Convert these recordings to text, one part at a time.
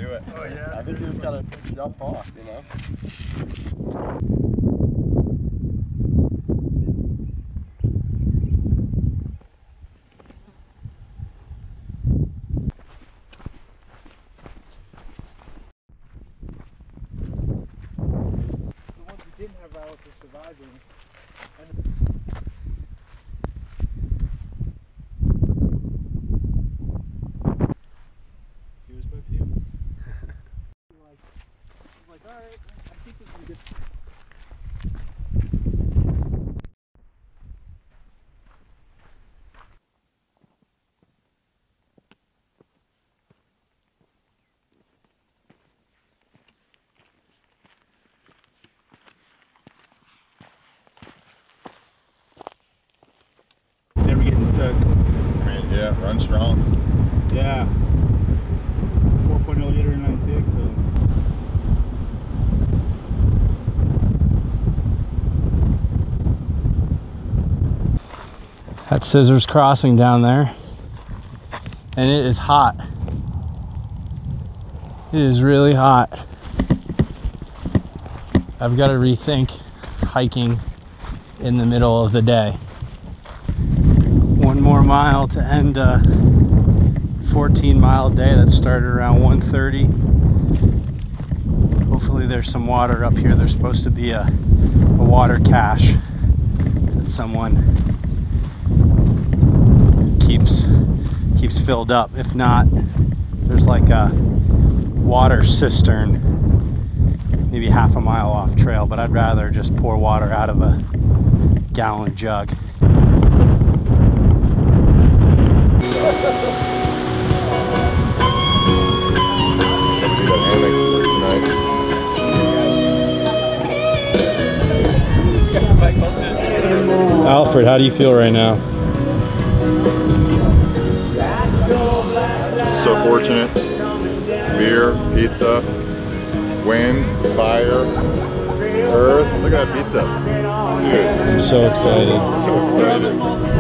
do it. Oh, yeah. I think you just gotta jump off, you know? The ones who didn't have violence are surviving. Here's my view. like, alright, I think this is a good. Never getting stuck. I mean, yeah, run strong. Yeah. 4.0 liter 96, so. That's Scissors Crossing down there, and it is hot. It is really hot. I've got to rethink hiking in the middle of the day. One more mile to end a 14-mile day that started around 1:30. Hopefully there's some water up here. There's supposed to be a water cache that someone keeps filled up. If not, there's like a water cistern maybe half a mile off trail, but I'd rather just pour water out of a gallon jug. Alfred, how do you feel right now? So fortunate. Beer, pizza, wind, fire, earth. Look at that pizza. Dude. I'm so excited. So excited.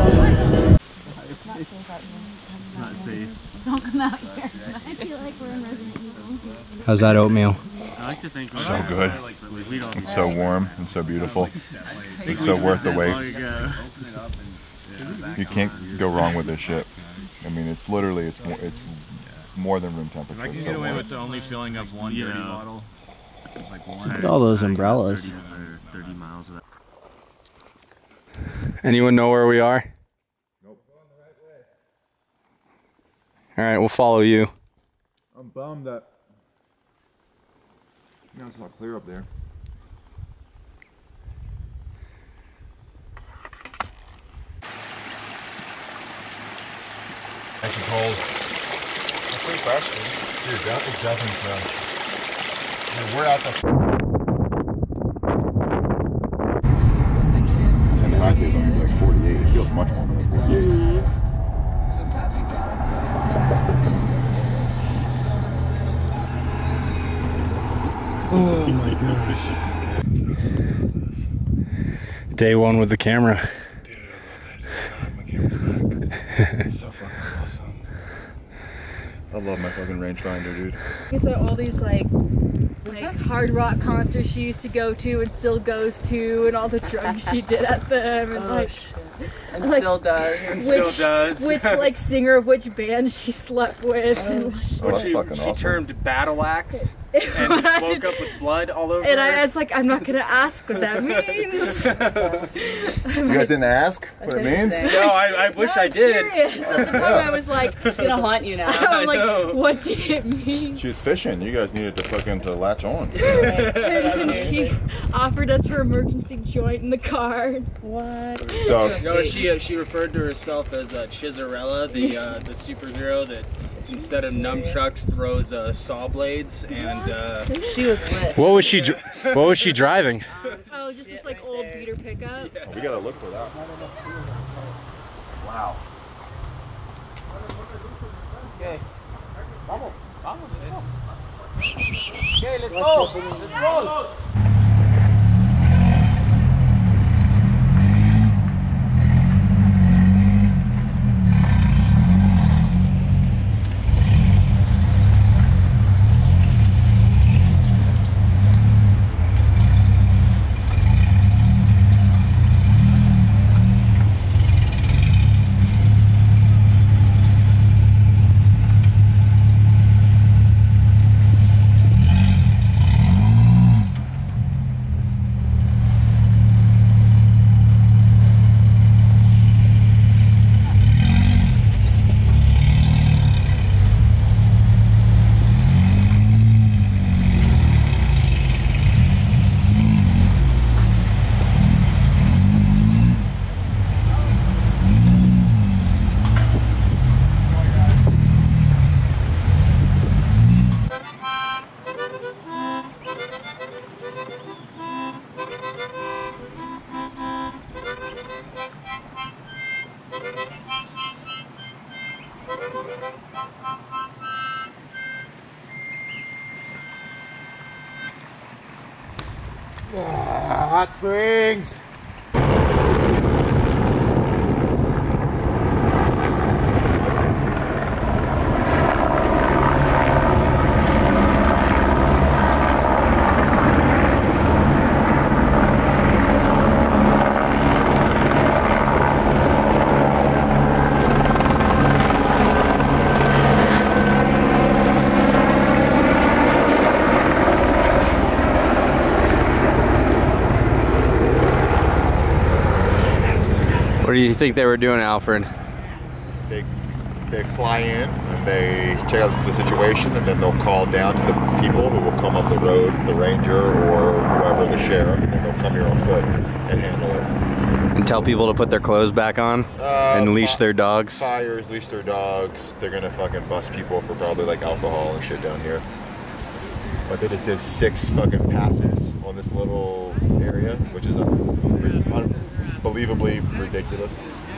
It's not safe. Don't come out here. I feel like we're in Resident Evil. How's that oatmeal? I like to think So good. And so warm and so beautiful. It's so worth the wait. You can't go wrong with this shit. I mean, it's literally, it's more than room temperature. I can get away with the only filling up one dirty bottle. Like one. Look at all those umbrellas. 30 miles of that. Anyone know where we are? Nope. All right, we'll follow you. I'm bummed that it's not clear up there. Nice and cold. It's pretty fresh, dude. Dude, that is definitely fresh. Dude, we're at the... And the high is only like 48. It feels much warmer than 48. Oh my gosh. Day one with the camera. Dude, I love it. God, my camera's back. It's so fucking awesome. I love my fucking rangefinder, dude. So all these like hard rock concerts she used to go to and still goes to, and all the drugs she did at them, and and like, still does. And still does. Which like singer of which band she slept with. And, that's she fucking awesome. turned battle axe and woke up with blood all over and her. I was like, I'm not gonna ask what that means. You guys didn't ask what it means? No, I wish I did. Curious. At the time I was like, It's gonna haunt you now. I'm like, know. what did it mean? She was fishing. You guys needed to fucking latch on. And she offered us her emergency joint in the car. What? So, No, she referred to herself as Chizarella, the superhero that instead of nunchucks throws saw blades, and She was lit. What was she driving? Oh, just this like old beater pickup. we gotta look for that. Wow. okay, vamos, okay, let's go, let's roll. Hot Springs. What do you think they were doing, Alfred? They fly in and they check out the situation, and then they'll call down to the people who will come up the road, the ranger or whoever, the sheriff, and then they'll come here on foot and handle it. And tell people to put their clothes back on and leash their dogs? Fires, leash their dogs. They're gonna fucking bust people for probably like alcohol and shit down here. But they just did 6 fucking passes on this little area, which is unbelievably ridiculous.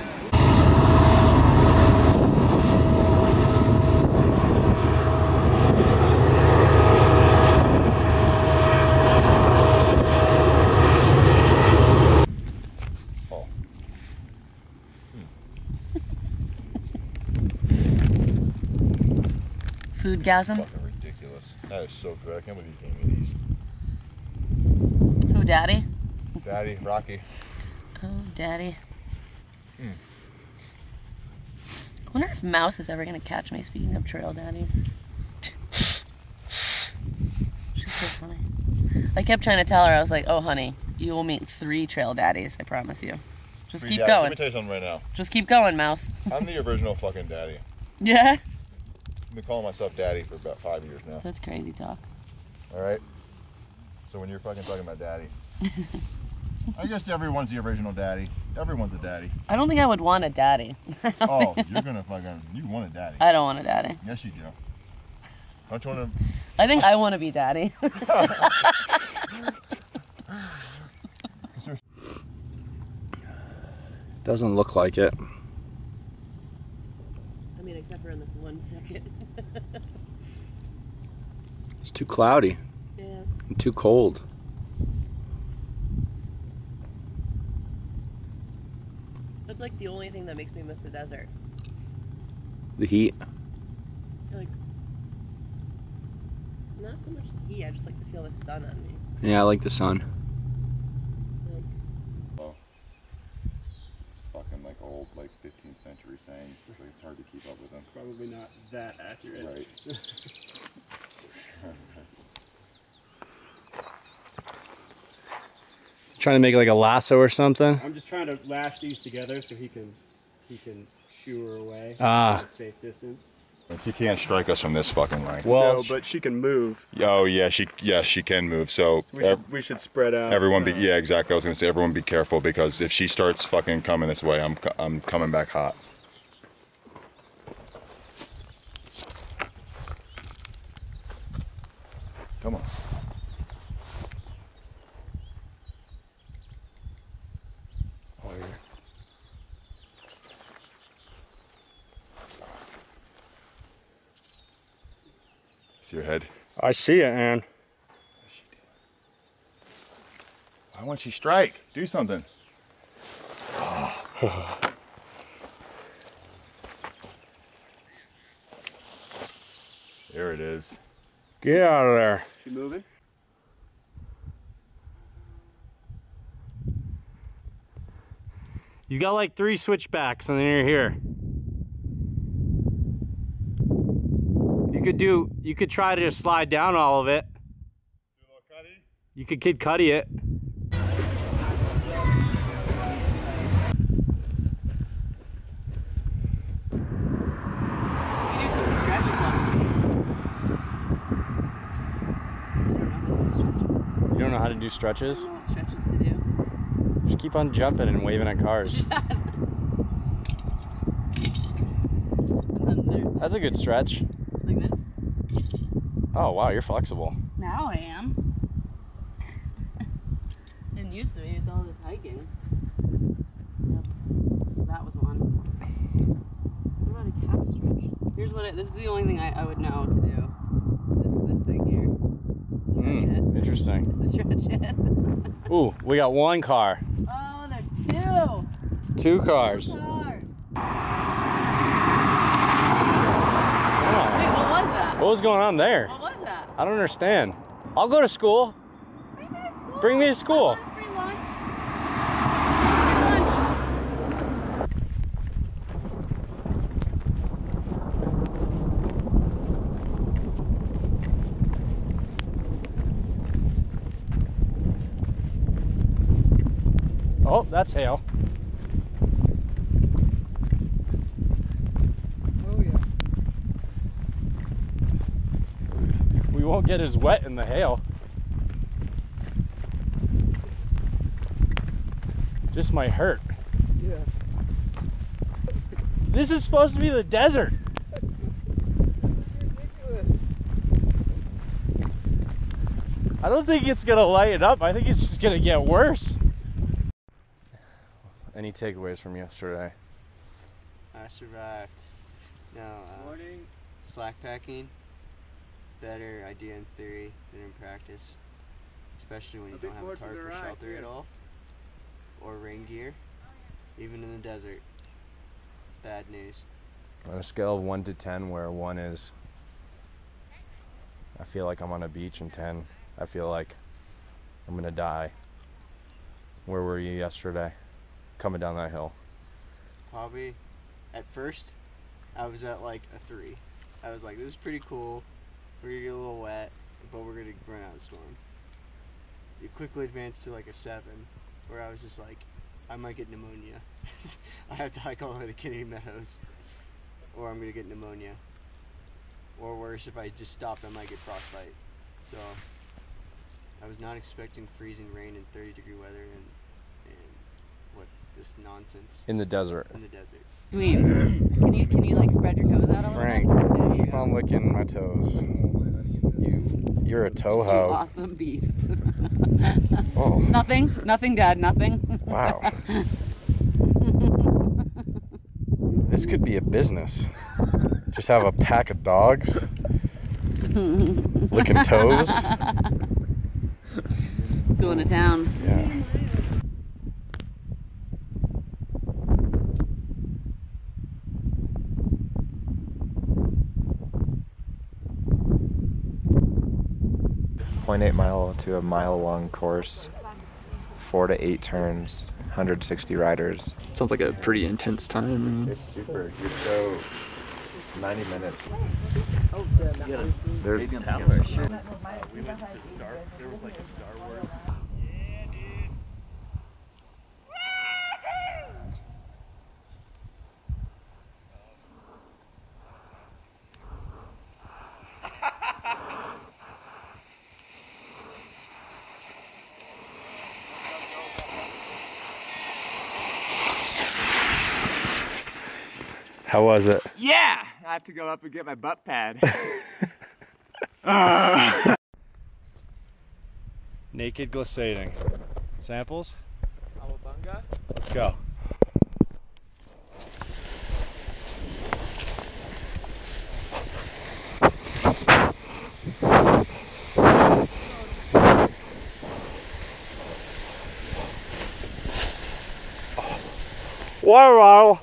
Foodgasm. Fucking ridiculous. That is so good. I can't believe you gave me these. Who, Daddy? Daddy, Rocky. Oh, Daddy. I wonder if Mouse is ever gonna catch me. Speaking of trail daddies. She's so funny. I kept trying to tell her, I was like, oh honey, you will meet 3 trail daddies, I promise you. Just keep Let going. me tell you something right now. Just keep going, Mouse. I'm the original fucking daddy. Yeah? I've been calling myself daddy for about 5 years now. That's crazy talk. Alright? So when you're fucking talking about daddy, I guess everyone's the original daddy. Everyone's a daddy. I don't think I would want a daddy. Oh, you're gonna fucking, you want a daddy. I don't want a daddy. Yes, you do. Don't you want to? I think I want to be daddy. Doesn't look like it. I mean, except for in this 1 second. It's too cloudy Yeah. and too cold. That's like the only thing that makes me miss the desert. The heat. Like, not so much the heat, I just like to feel the sun on me. Yeah, I like the sun. Like, It's fucking like old, like 15th century sayings. It's hard to keep up with them. Probably not that accurate. Right. Trying to make like a lasso or something? I'm just trying to lash these together so he can shoo her away Ah. at a safe distance. She can't strike us from this fucking length. Well, No, but she can move. Oh yeah, she can move. So We should spread out. everyone be exactly. I was gonna say everyone be careful, because if she starts fucking coming this way, I'm coming back hot. Come on. Oh, yeah. See your head? I see it, man. Why won't she strike? Do something. There it is. Get out of there. She moving? You got like 3 switchbacks and then you're here. You could try to just slide down all of it. You could Kid Cudi it. you do some stretches though. You don't know how to do stretches? I don't know what stretches to do. Just keep on jumping and waving at cars. And then there's That's a good stretch. like this. Oh wow, you're flexible. Now I am. Didn't used to be with all this hiking. Yep. So that was one. What about a calf stretch? Here's what this is the only thing I would know to do. Is this thing here. Stretch it. interesting. Stretch it. Ooh, we got one car. Oh, there's two. Two cars. Cars. Wow. Wait, what was that? What was going on there? What was that? I don't understand. I'll go to school. Bring me to school. Free lunch. Oh, that's hail. Oh yeah. We won't get as wet in the hail. Just might hurt. Yeah. This is supposed to be the desert. I don't think it's gonna lighten up. I think it's just gonna get worse. Any takeaways from yesterday? I survived. No, slack packing, better idea in theory than in practice. Especially when you don't have a tarp or shelter at all. Or rain gear. Even in the desert. It's bad news. On a scale of 1 to 10, where 1 is I feel like I'm on a beach, and 10, I feel like I'm gonna die. Where were you yesterday? Coming down that hill. Probably, at first, I was at like a 3. I was like, this is pretty cool. We're gonna get a little wet, but we're gonna run out of the storm. It quickly advanced to like a 7, where I was just like, I might get pneumonia. I have to hike all the way to Kennedy Meadows, or I'm gonna get pneumonia. Or worse, if I just stopped, I might get frostbite. So, I was not expecting freezing rain and 30-degree weather and what, this nonsense In the desert. in the desert. Wait, can you like spread your toes out a little Frank, bit? There you keep go. on licking my toes. You're a You toho. awesome beast. Oh, Nothing, Dad, nothing. wow. This could be a business. Just have a pack of dogs licking toes. Let's go into town. Yeah. .8 mile to a mile-long course, 4 to 8 turns, 160 riders. Sounds like a pretty intense time. It's super. You're so 90 minutes. There's How was it? Yeah! I have to go up and get my butt pad. Naked glissading. Samples? Awabunga? Let's go. Wow.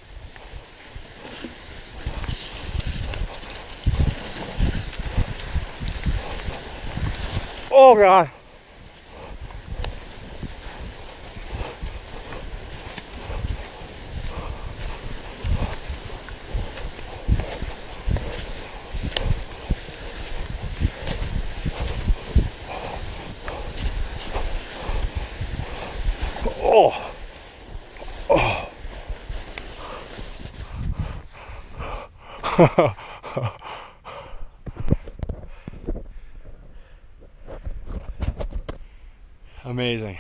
Oh God. Oh. Oh. Amazing.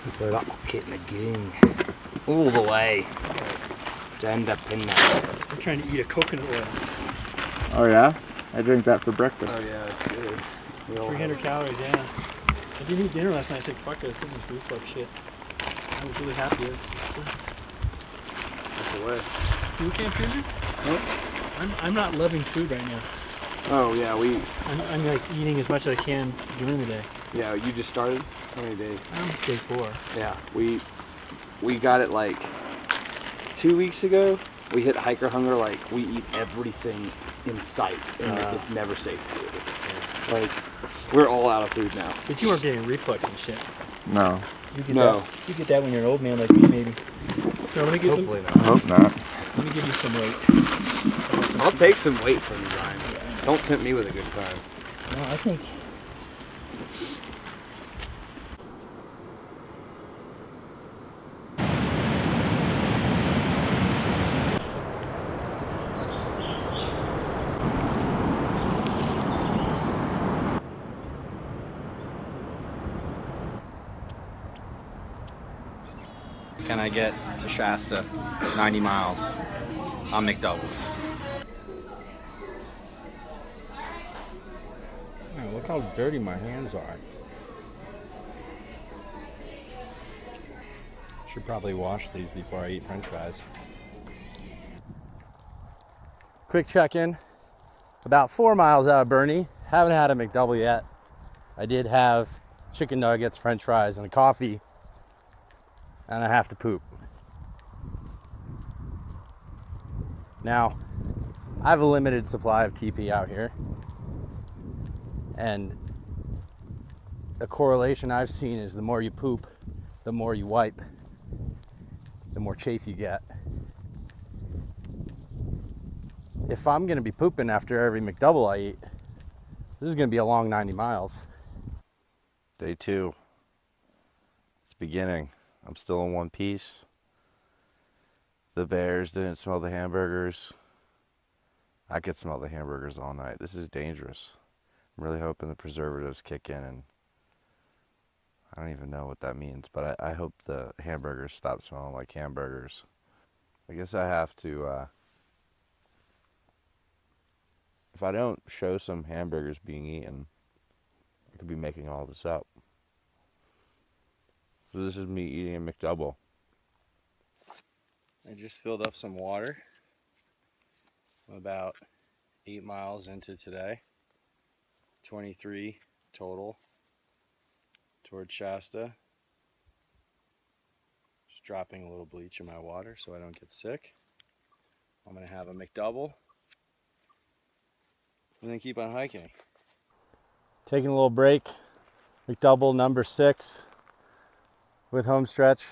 Rocket in the gang. All the way to end up in this. I'm trying to eat a coconut oil. Oh yeah? I drink that for breakfast. Oh yeah, it's good. 300 calories, yeah. I didn't eat dinner last night. I said, fuck it, I was putting this reflux shit. I was really happy with it. That's the way. You can't food? Nope. I'm not loving food right now. Oh yeah, I'm like eating as much as I can during the day. yeah, you just started? How many days? I'm day 4. Yeah, we got it like 2 weeks ago. We hit hiker hunger, like we eat everything in sight, and like, it's never safe to eat. Like we're all out of food now. But you weren't getting reflux and shit. No. You get No. that. You get that when you're an old man like me, maybe. So let me give Hopefully I hope not. Let me give you some weight. I'll take some weight from you, Ryan. Don't tempt me with a good time. No, I think. Can I get to Shasta 90 miles on McDoubles? Oh, look how dirty my hands are. Should probably wash these before I eat french fries. Quick check-in. About 4 miles out of Bernie. Haven't had a McDouble yet. I did have chicken nuggets, french fries, and a coffee. And I have to poop. Now, I have a limited supply of TP out here. And a correlation I've seen is the more you poop, the more you wipe, the more chafe you get. If I'm gonna be pooping after every McDouble I eat, this is gonna be a long 90 miles. Day 2. It's beginning. I'm still in one piece. The bears didn't smell the hamburgers. I could smell the hamburgers all night. This is dangerous. I'm really hoping the preservatives kick in, and I don't even know what that means, but I hope the hamburgers stop smelling like hamburgers. I guess I have to, if I don't show some hamburgers being eaten, I could be making all this up. So this is me eating a McDouble. I just filled up some water. I'm about 8 miles into today. 23 total towards Shasta. Just dropping a little bleach in my water so I don't get sick. I'm gonna have a McDouble and then keep on hiking. Taking a little break. McDouble number 6. With home stretch.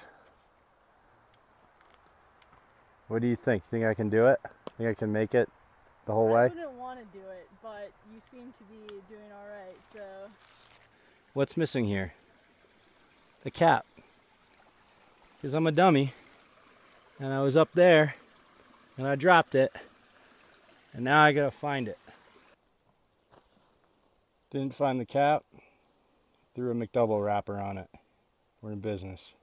What do you think? Think I can do it? Think I can make it the whole way? I wouldn't want to do it, but you seem to be doing all right, so. What's missing here? The cap. Because I'm a dummy. And I was up there and I dropped it. And now I gotta find it. Didn't find the cap. Threw a McDouble wrapper on it. We're in business.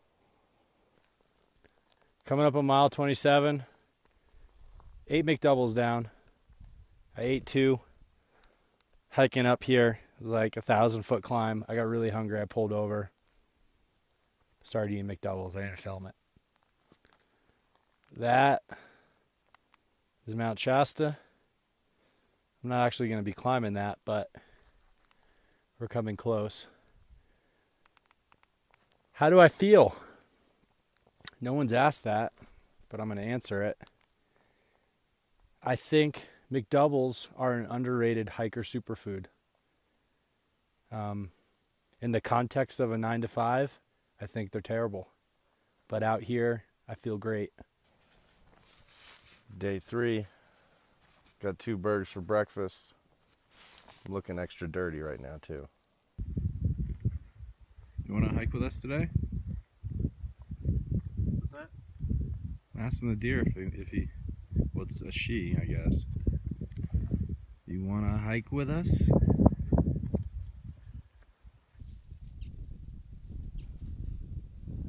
Coming up on mile 27. 8 McDoubles down. I ate 2. Hiking up here, it was like 1,000-foot climb. I got really hungry. I pulled over. Started eating McDoubles. I didn't film it. That is Mount Shasta. I'm not actually going to be climbing that, but we're coming close. How do I feel? No one's asked that, but I'm going to answer it. I think McDoubles are an underrated hiker superfood. In the context of a 9 to 5, I think they're terrible. But out here, I feel great. Day 3. Got 2 burgers for breakfast. I'm looking extra dirty right now, too. You want to hike with us today? What's that? I'm asking the deer if he, what's a she, I guess. You want to hike with us?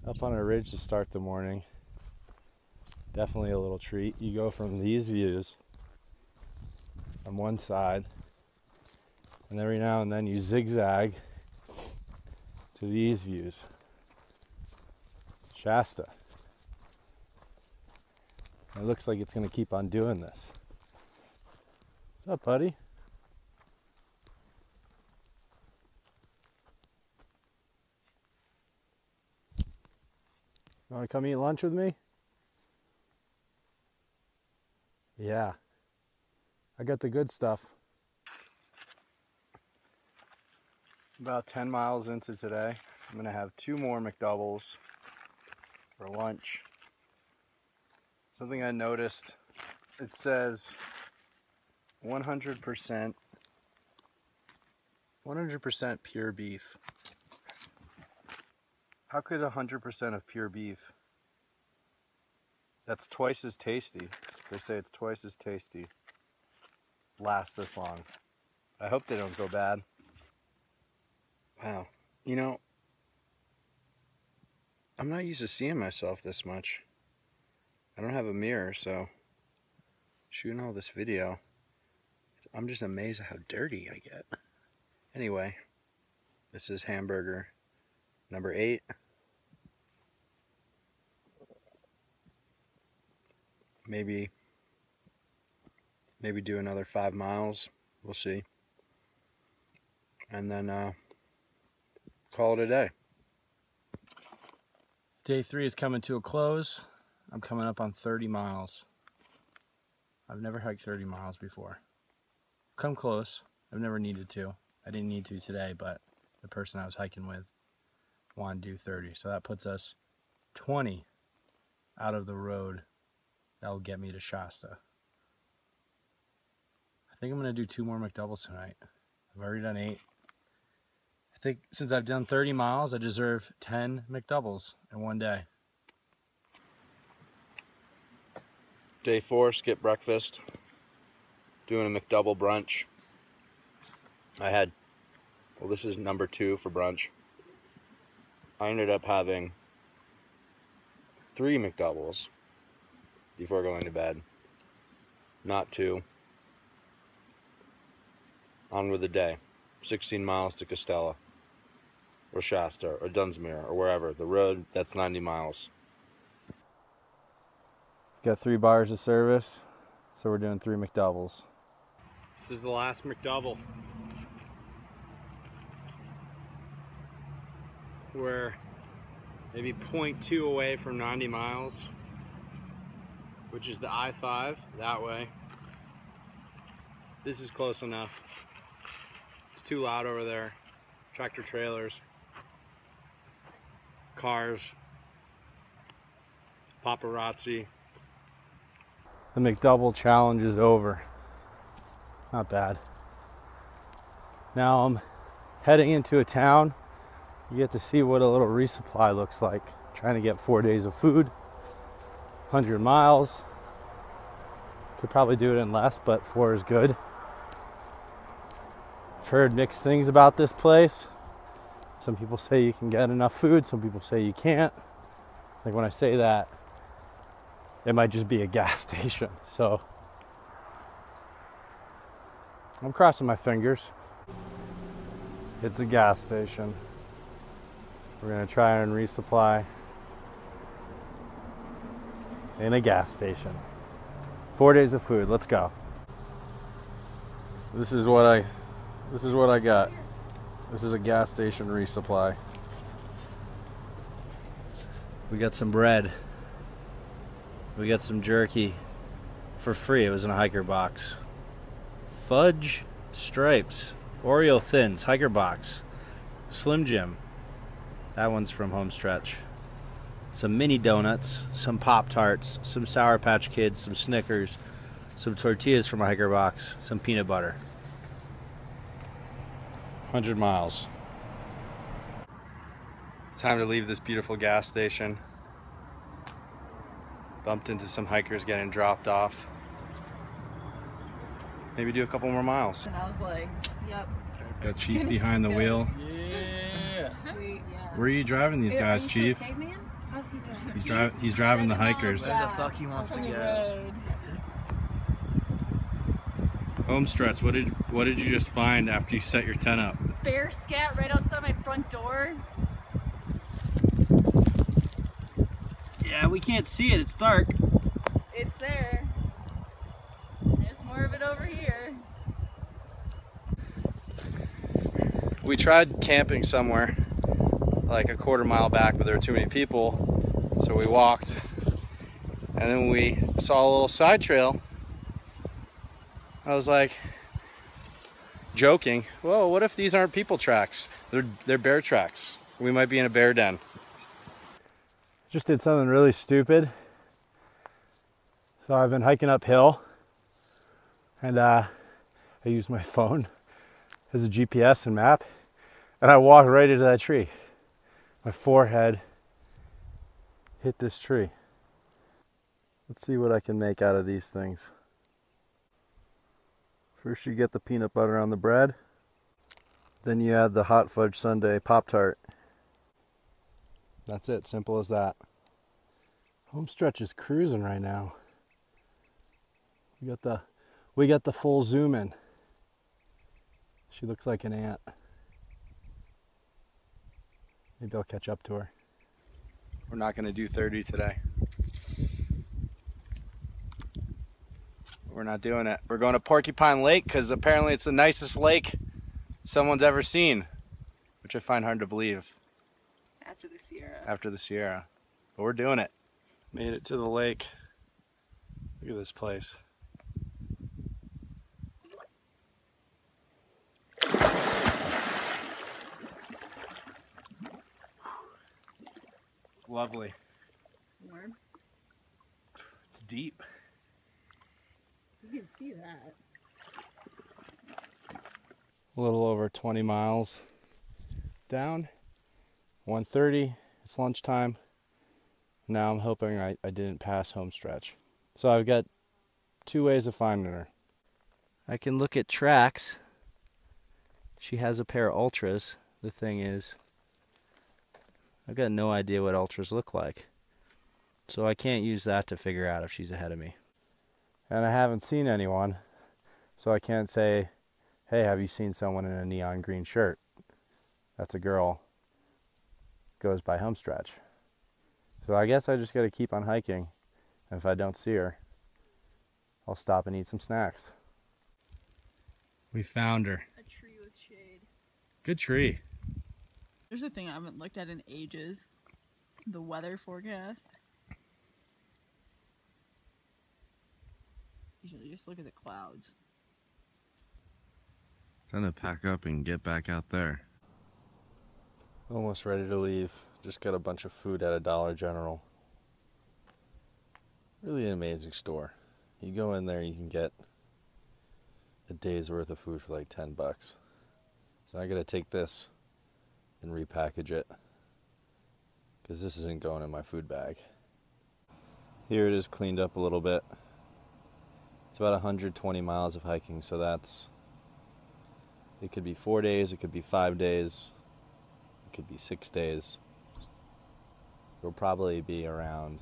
Up on a ridge to start the morning. Definitely a little treat. You go from these views on one side, and every now and then you zigzag to these views. Shasta. It looks like it's going to keep on doing this. What's up, buddy? You want to come eat lunch with me? Yeah. I got the good stuff. About 10 miles into today, I'm going to have 2 more McDoubles for lunch. Something I noticed, it says 100% pure beef. How could 100% of pure beef, that's twice as tasty, they say it's twice as tasty, last this long? I hope they don't go bad. Wow, you know, I'm not used to seeing myself this much. I don't have a mirror, so shooting all this video, I'm just amazed at how dirty I get. Anyway, this is hamburger number 8. Maybe do another 5 miles. We'll see. And then call it a day. Day 3 is coming to a close. I'm coming up on 30 miles. I've never hiked 30 miles before. Come close. I've never needed to. I didn't need to today, but the person I was hiking with wanted to do 30. So that puts us 20 out of the road. That'll get me to Shasta. I think I'm going to do 2 more McDoubles tonight. I've already done 8. I think since I've done 30 miles, I deserve 10 McDoubles in one day. Day 4, skip breakfast. Doing a McDouble brunch. I had, well, this is number 2 for brunch. I ended up having 3 McDoubles before going to bed. Not 2. On with the day. 16 miles to Costella, or Shasta, or Dunsmuir, or wherever. The road, that's 90 miles. Got 3 bars of service, so we're doing 3 McDoubles. This is the last McDouble. We're maybe 0.2 away from 90 miles, which is the I-5 that way. This is close enough. It's too loud over there. Tractor trailers, cars, paparazzi. The McDouble challenge is over. Not bad. Now I'm heading into a town. You get to see what a little resupply looks like. Trying to get 4 days of food, 100 miles. Could probably do it in less, but 4 is good. I've heard mixed things about this place. Some people say you can get enough food, some people say you can't. Like when I say that, it might just be a gas station. So I'm crossing my fingers. It's a gas station. We're gonna try and resupply in a gas station. 4 days of food, let's go. This is what I got. This is a gas station resupply. We got some bread. We got some jerky for free. It was in a hiker box. Fudge stripes, Oreo thins, hiker box, Slim Jim. That one's from Homestretch. Some mini donuts, some Pop-Tarts, some Sour Patch Kids, some Snickers, some tortillas from a hiker box, some peanut butter. 100 miles. Time to leave this beautiful gas station. Bumped into some hikers getting dropped off. Maybe do a couple more miles. And I was like, yep. Got Chief behind the wheel. Yeah. Sweet, yeah. Where are you driving these guys, Chief? Caveman? How's he doing? He's driving the hikers. Where the fuck he wants to go. Home stretch. What did you just find after you set your tent up? Bear scat right outside my front door. Yeah, we can't see it. It's dark. It's there. There's more of it over here. We tried camping somewhere like a quarter mile back, but there were too many people, so we walked, and then we saw a little side trail. I was like, joking, whoa, what if these aren't people tracks? They're bear tracks. We might be in a bear den. Just did something really stupid. So I've been hiking uphill, and I used my phone as a GPS and map, and I walked right into that tree. My forehead hit this tree. Let's see what I can make out of these things. First you get the peanut butter on the bread, then you add the hot fudge sundae Pop-Tart. That's it, simple as that. Homestretch is cruising right now. We got the full zoom in. She looks like an ant. Maybe I'll catch up to her. We're not gonna do 30 today. We're not doing it. We're going to Porcupine Lake because apparently it's the nicest lake someone's ever seen, which I find hard to believe. After the Sierra. After the Sierra. But we're doing it. Made it to the lake. Look at this place. It's lovely. Warm. It's deep. You can see that. A little over 20 miles down. 1:30. It's lunchtime. Now I'm hoping I didn't pass Homestretch. So I've got two ways of finding her. I can look at tracks. She has a pair of Ultras. The thing is, I've got no idea what Ultras look like. So I can't use that to figure out if she's ahead of me. And I haven't seen anyone, so I can't say, hey, have you seen someone in a neon green shirt? That's a girl. Goes by Homestretch. So I guess I just got to keep on hiking, and if I don't see her, I'll stop and eat some snacks. We found her. A tree with shade. Good tree. There's a thing I haven't looked at in ages. The weather forecast. Usually just look at the clouds. Time to pack up and get back out there. Almost ready to leave. Just got a bunch of food at a Dollar General. Really an amazing store. You go in there, you can get a day's worth of food for like 10 bucks. So I gotta take this and repackage it, because this isn't going in my food bag. Here it is cleaned up a little bit. It's about 120 miles of hiking, so it could be 4 days, it could be 5 days, it could be 6 days. It'll probably be around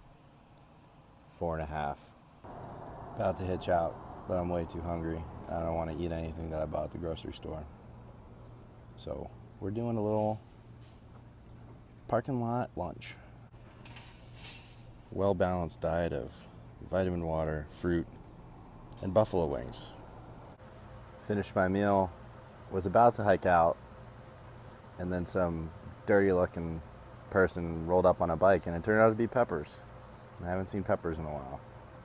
4.5. About to hitch out, but I'm way too hungry. I don't want to eat anything that I bought at the grocery store. So we're doing a little parking lot lunch. Well-balanced diet of vitamin water, fruit, and buffalo wings. Finished my meal, was about to hike out, and then some dirty looking person rolled up on a bike, and it turned out to be Peppers. I haven't seen Peppers in a while.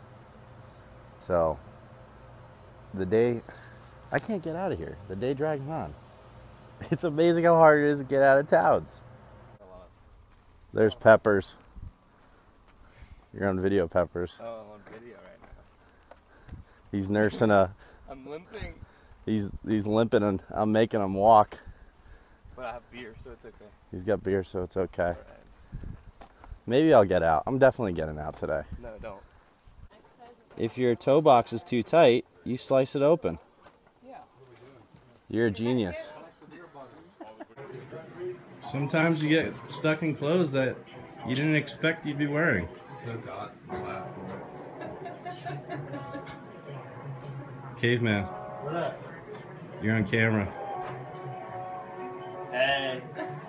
So the day, I can't get out of here. The day drags on. It's amazing how hard it is to get out of towns. There's Peppers. You're on video, Peppers. Oh, I'm on video right now. He's nursing a... I'm limping. He's limping and I'm making him walk. But I have beer, so it's okay. He's got beer, so it's okay. Right. Maybe I'll get out. I'm definitely getting out today. No, don't. If your toe box is too tight, you slice it open. Yeah. You're a genius. Sometimes you get stuck in clothes that you didn't expect you'd be wearing. Caveman. What up? You're on camera. Hey.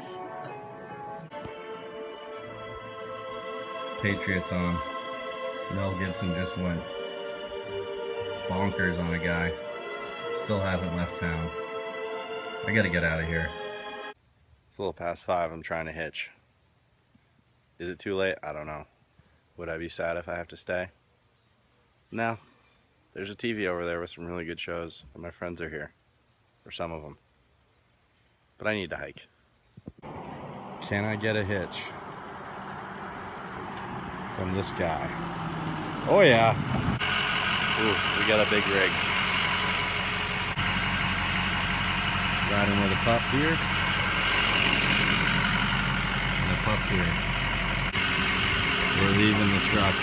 Patriots on. Mel Gibson just went bonkers on a guy. Still haven't left town. I gotta get out of here. It's a little past 5. I'm trying to hitch. Is it too late? I don't know. Would I be sad if I have to stay? No. There's a TV over there with some really good shows, and my friends are here. Or some of them. But I need to hike. Can I get a hitch from this guy? Oh yeah. Ooh, we got a big rig. Riding with a pup here. And a pup here. We're leaving the truck.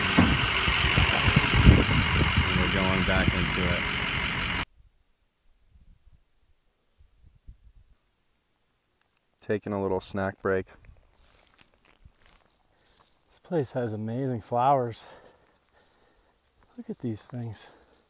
And we're going back into it. Taking a little snack break. This place has amazing flowers. Look at these things.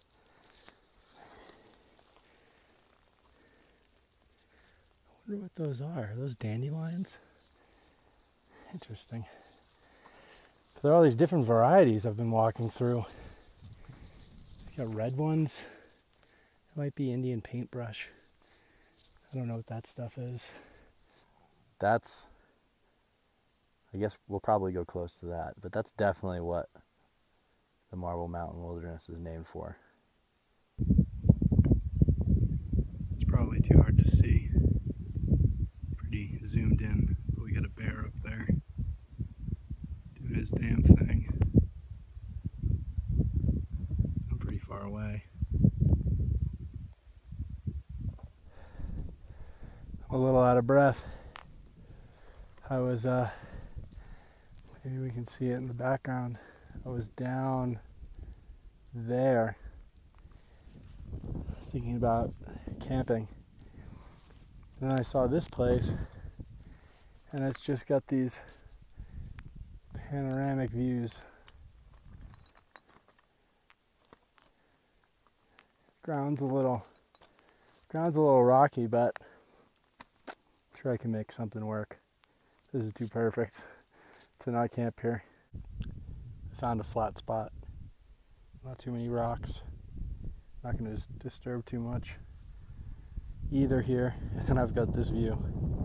I wonder what those are. Are those dandelions? Interesting. But there are all these different varieties I've been walking through. You got red ones. It might be Indian paintbrush. I don't know what that stuff is. That's, I guess we'll probably go close to that, but that's definitely what the Marble Mountain Wilderness is named for. It's probably too hard to see. Pretty zoomed in, but we got a bear up there doing his damn thing. I'm pretty far away. I'm a little out of breath. I was, maybe we can see it in the background. I was down there thinking about camping. And then I saw this place, and it's just got these panoramic views. Ground's a little rocky, but I'm sure I can make something work. This is too perfect to not camp here. I found a flat spot. Not too many rocks. Not going to disturb too much either here. And then I've got this view.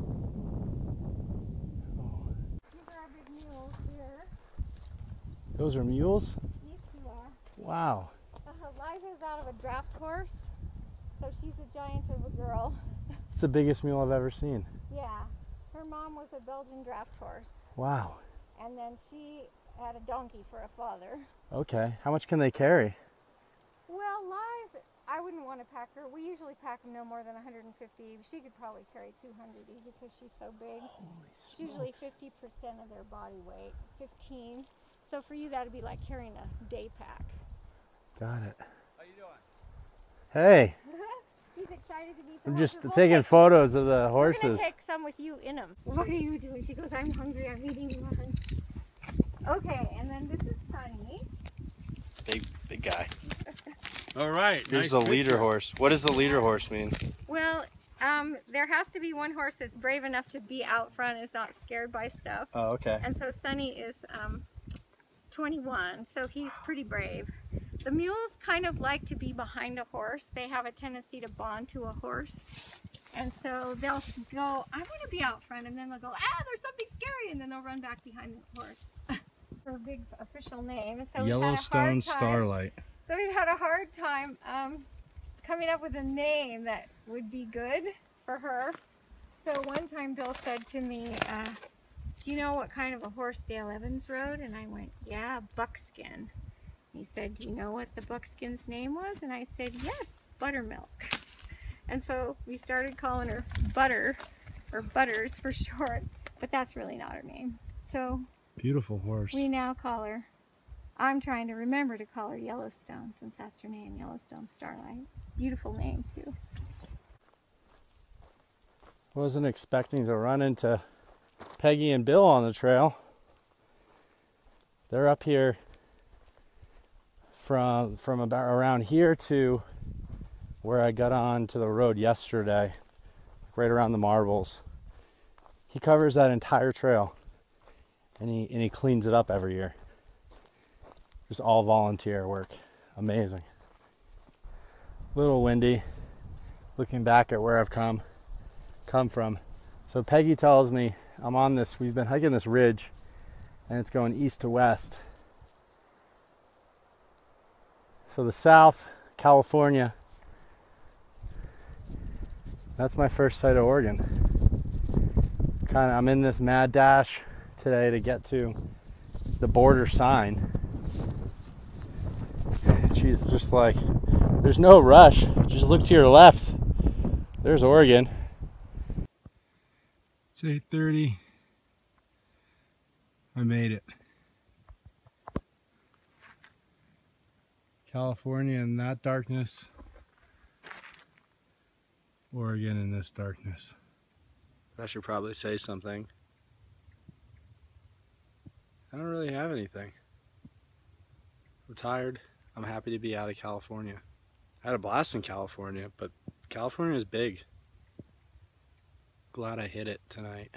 Oh. These are big mules here. Those are mules? These two are. Wow. Liza's out of a draft horse, so she's a giant of a girl. It's the biggest mule I've ever seen. Yeah. Her mom was a Belgian draft horse. Wow. And then she had a donkey for a father. Okay. How much can they carry? Well, Liza, I wouldn't want to pack her. We usually pack them no more than 150. She could probably carry 200 easy because she's so big. It's usually 50% of their body weight, 15. So for you, that'd be like carrying a day pack. Got it. How you doing? Hey. He's excited to meet the I'm horses. just taking photos of the We're horses. going to take some with you in them. What are you doing? She goes, I'm hungry. I'm eating lunch. Okay, and then this is Sunny. Big guy. All right. Here's the leader horse. What does the leader horse mean? Well, there has to be one horse that's brave enough to be out front and is not scared by stuff. Oh, okay. And so Sunny is 21, so he's pretty brave. The mules kind of like to be behind a horse. They have a tendency to bond to a horse. And so they'll go, I want to be out front, and then they'll go, there's something scary, and then they'll run back behind the horse. Her big official name. And so Yellowstone Starlight. So we've had a hard time coming up with a name that would be good for her. So one time Bill said to me, do you know what kind of a horse Dale Evans rode? And I went, yeah, Buckskin. He said, do you know what the Buckskin's name was? And I said, yes, Buttermilk. And so we started calling her Butter, or Butters for short, but that's really not her name. So beautiful horse. We now call her, I'm trying to remember to call her Yellowstone, since that's her name, Yellowstone Starlight. Beautiful name too. Wasn't expecting to run into Peggy and Bill on the trail. They're up here from about around here to where I got on to the road yesterday, right around the marbles. He covers that entire trail, and he cleans it up every year. Just all volunteer work. Amazing. Little windy, looking back at where I've come from. So Peggy tells me I'm on this, we've been hiking this ridge, and it's going east to west. So the South, California, that's my first sight of Oregon. I'm in this mad dash today to get to the border sign. She's just like, there's no rush, just look to your left. There's Oregon. It's 8:30. I made it. California in that darkness, Oregon in this darkness. I should probably say something. I don't really have anything. I'm tired. I'm happy to be out of California. I had a blast in California, but California is big. Glad I hit it tonight.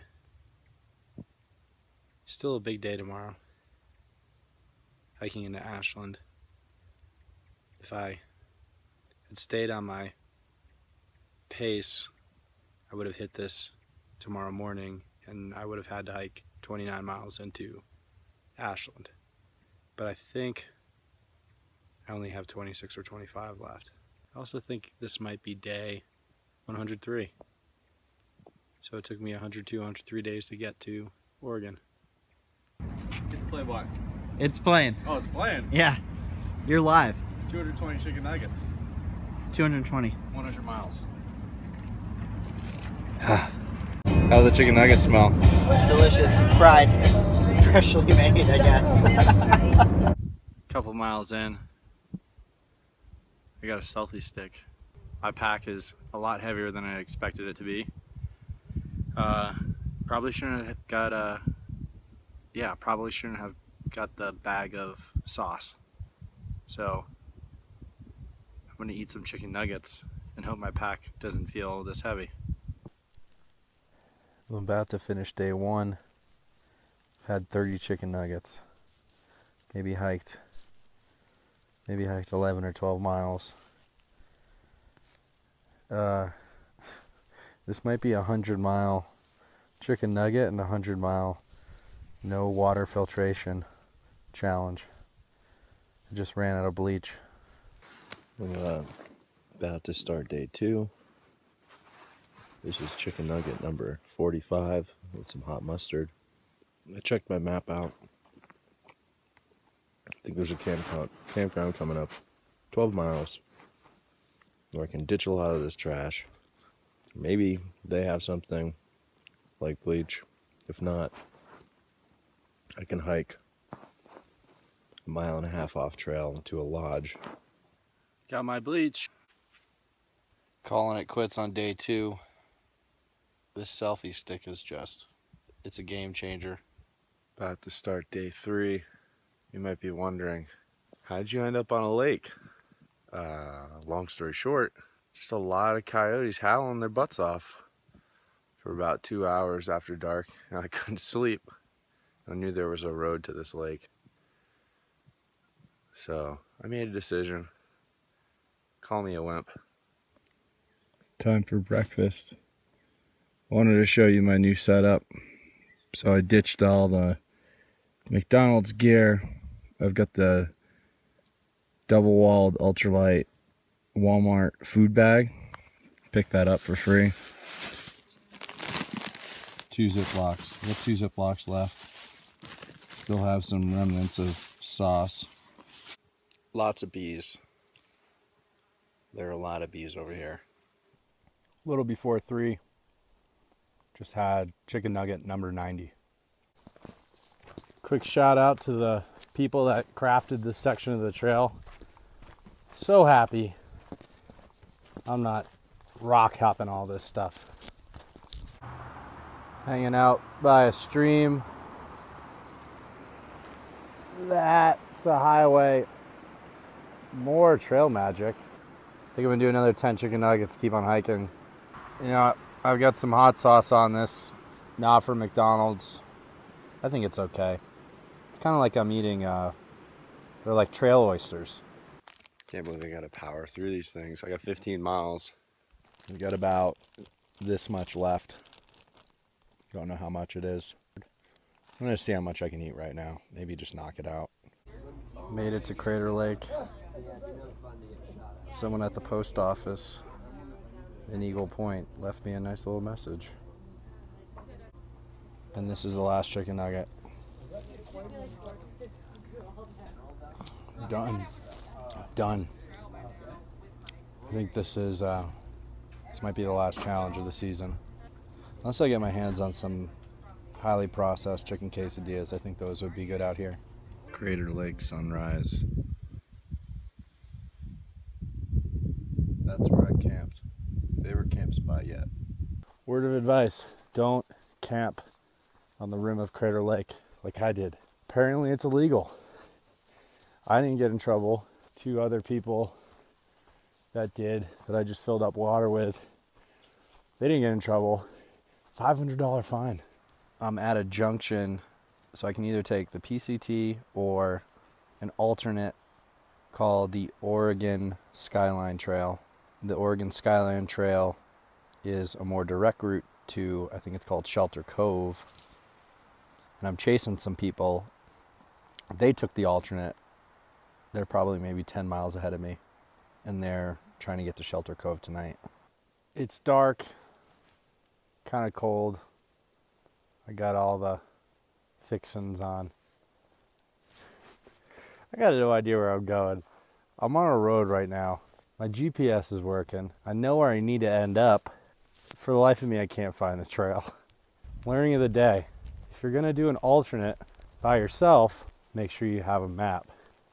Still a big day tomorrow. Hiking into Ashland. If I had stayed on my pace, I would have hit this tomorrow morning, and I would have had to hike 29 miles into Ashland. But I think I only have 26 or 25 left. I also think this might be day 103. So it took me 102, 103 days to get to Oregon. Get to play what? It's playing. Oh, it's playing? Yeah. You're live. 220 chicken nuggets. 220. 100 miles. How's the chicken nuggets smell? Delicious. Fried. Freshly made, I guess. Couple miles in, I got a selfie stick. My pack is a lot heavier than I expected it to be. Probably shouldn't have got probably shouldn't have got the bag of sauce. So I'm gonna eat some chicken nuggets and hope my pack doesn't feel this heavy. I'm about to finish day one. Had 30 chicken nuggets. Maybe hiked 11 or 12 miles. This might be a 100-mile chicken nugget and a 100-mile no water filtration challenge. I just ran out of bleach. I'm about to start day 2. This is chicken nugget number 45 with some hot mustard. I checked my map out. I think there's a campground coming up 12 miles where I can ditch a lot of this trash. Maybe they have something like bleach. If not, I can hike a 1.5 miles off trail to a lodge. Got my bleach. Calling it quits on day 2. This selfie stick is it's a game changer. About to start day 3. You might be wondering, how'd you end up on a lake? Long story short, just a lot of coyotes howling their butts off for about 2 hours after dark, and I couldn't sleep. I knew there was a road to this lake. So I made a decision. Call me a wimp. Time for breakfast. I wanted to show you my new setup. So I ditched all the McDonald's gear. I've got the double-walled ultralight Walmart food bag. Picked that up for free. 2 Ziplocs. I got 2 Ziplocs left. Still have some remnants of sauce. Lots of bees. There are a lot of bees over here. A little before 3. Just had chicken nugget number 90. Quick shout out to the people that crafted this section of the trail. So happy I'm not rock hopping all this stuff. Hanging out by a stream. That's a highway. More trail magic. I think I'm gonna do another 10 chicken nuggets, keep on hiking. You know, I've got some hot sauce on this, not from McDonald's. I think it's okay. It's kind of like I'm eating, they're like trail oysters. Can't believe I gotta power through these things. I got 15 miles. We got about this much left. Don't know how much it is. I'm gonna see how much I can eat right now. Maybe just knock it out. Made it to Crater Lake. Someone at the post office in Eagle Point left me a nice little message. And this is the last chicken nugget. Done. Done. I think this might be the last challenge of the season. Unless I get my hands on some highly processed chicken quesadillas, I think those would be good out here. Crater Lake sunrise. That's where I camped. Favorite camp spot yet. Word of advice, don't camp on the rim of Crater Lake like I did. Apparently it's illegal. I didn't get in trouble. 2 other people that did, that I just filled up water with, they didn't get in trouble. $500 fine. I'm at a junction, so I can either take the PCT or an alternate called the Oregon Skyline Trail. The Oregon Skyline Trail is a more direct route to, I think it's called Shelter Cove. And I'm chasing some people. They took the alternate. They're probably maybe 10 miles ahead of me. And they're trying to get to Shelter Cove tonight. It's dark, kind of cold. I got all the fixins on. I got no idea where I'm going. I'm on a road right now. My GPS is working. I know where I need to end up. For the life of me, I can't find the trail. Learning of the day. If you're gonna do an alternate by yourself, make sure you have a map.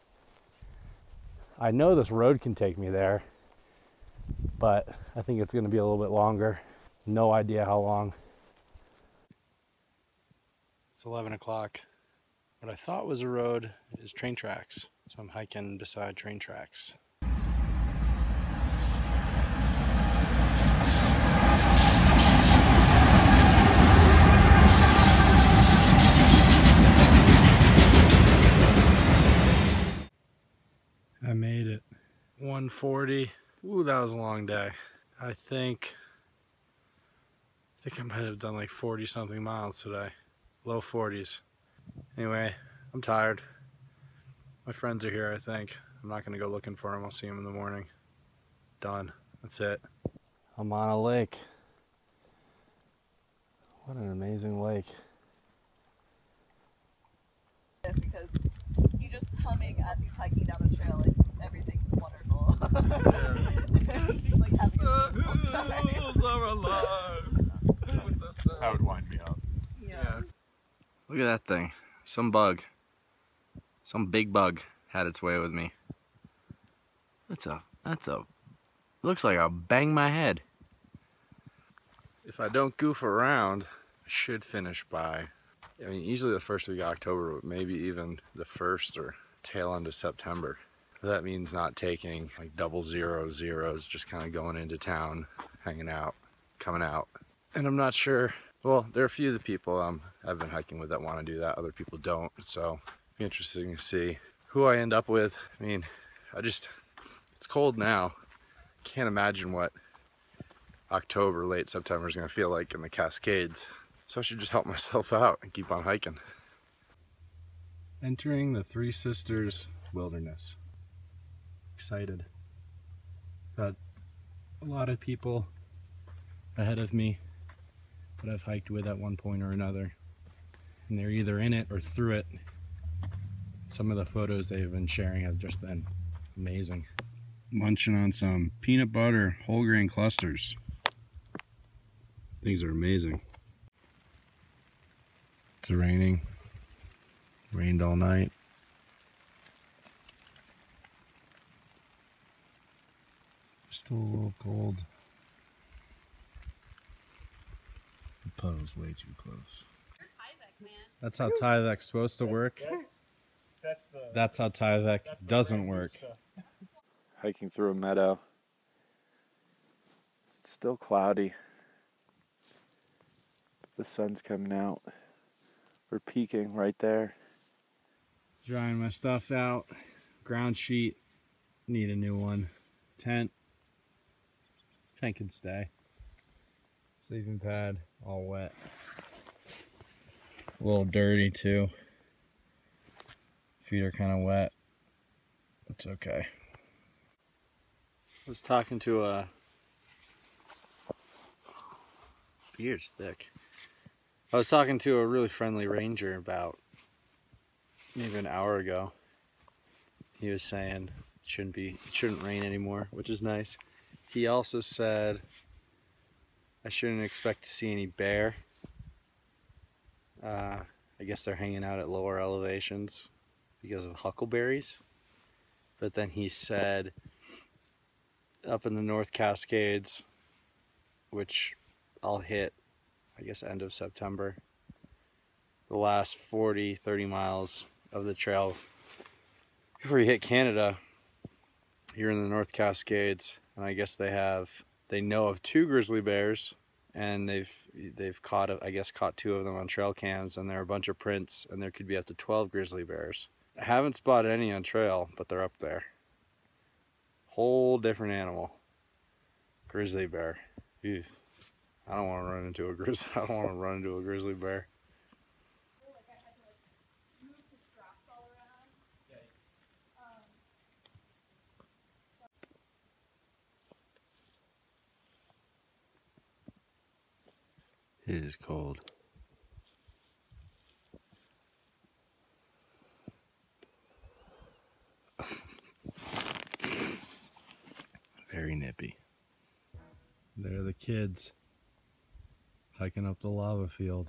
I know this road can take me there, but I think it's gonna be a little bit longer. No idea how long. It's 11 o'clock. What I thought was a road is train tracks. So I'm hiking beside train tracks. I made it. 140. Ooh, that was a long day. I think I might have done like 40 something miles today. Low 40s. Anyway, I'm tired. My friends are here, I think. I'm not gonna go looking for them. I'll see them in the morning. Done. That's it. I'm on a lake. What an amazing lake. Because he just humming as he's hiking down the trail, like everything's wonderful. He's like having a beautiful time. Are alive. That would wind me up. Yeah. Look at that thing. Some bug. Some big bug had its way with me. That's a, looks like I'll bang my head. If I don't goof around, I should finish by, I mean, easily the first week of October, but maybe even the first or tail end of September. But that means not taking like double zeros, just kind of going into town, hanging out, coming out. And I'm not sure, well, there are a few of the people I've been hiking with that want to do that. Other people don't. So it'll be interesting to see who I end up with. I mean, it's cold now. Can't imagine what October, late September is going to feel like in the Cascades. So I should just help myself out and keep on hiking. Entering the Three Sisters Wilderness. Excited. Got a lot of people ahead of me that I've hiked with at one point or another. And they're either in it or through it. Some of the photos they've been sharing have just been amazing. Munching on some peanut butter whole grain clusters. Things are amazing. It's raining. Rained all night. Still a little cold. The puddle's way too close. You're Tyvek, man. That's how Tyvek's supposed to work. That's how Tyvek doesn't work. Hiking through a meadow. It's still cloudy. The sun's coming out. We're peaking right there. Drying my stuff out. Ground sheet. Need a new one. Tent. Tent can stay. Sleeping pad. All wet. A little dirty too. Feet are kind of wet. It's okay. I was talking to a... Beard's thick. I was talking to a really friendly ranger about maybe an hour ago. He was saying it shouldn't rain anymore, which is nice. He also said I shouldn't expect to see any bear. I guess they're hanging out at lower elevations because of huckleberries. But then he said up in the North Cascades, which I'll hit, I guess, end of September, the last 40-30 miles of the trail before you hit Canada, you're in the North Cascades, and I guess they know of 2 grizzly bears, and they've caught, I guess, caught 2 of them on trail cams, and there are a bunch of prints, and there could be up to 12 grizzly bears. I haven't spotted any on trail, but they're up there. Whole different animal. Grizzly bear. Ew. I don't want to run into a grizzly. I don't want to run into a grizzly bear. It is cold. Very nippy. There are the kids hiking up the lava field.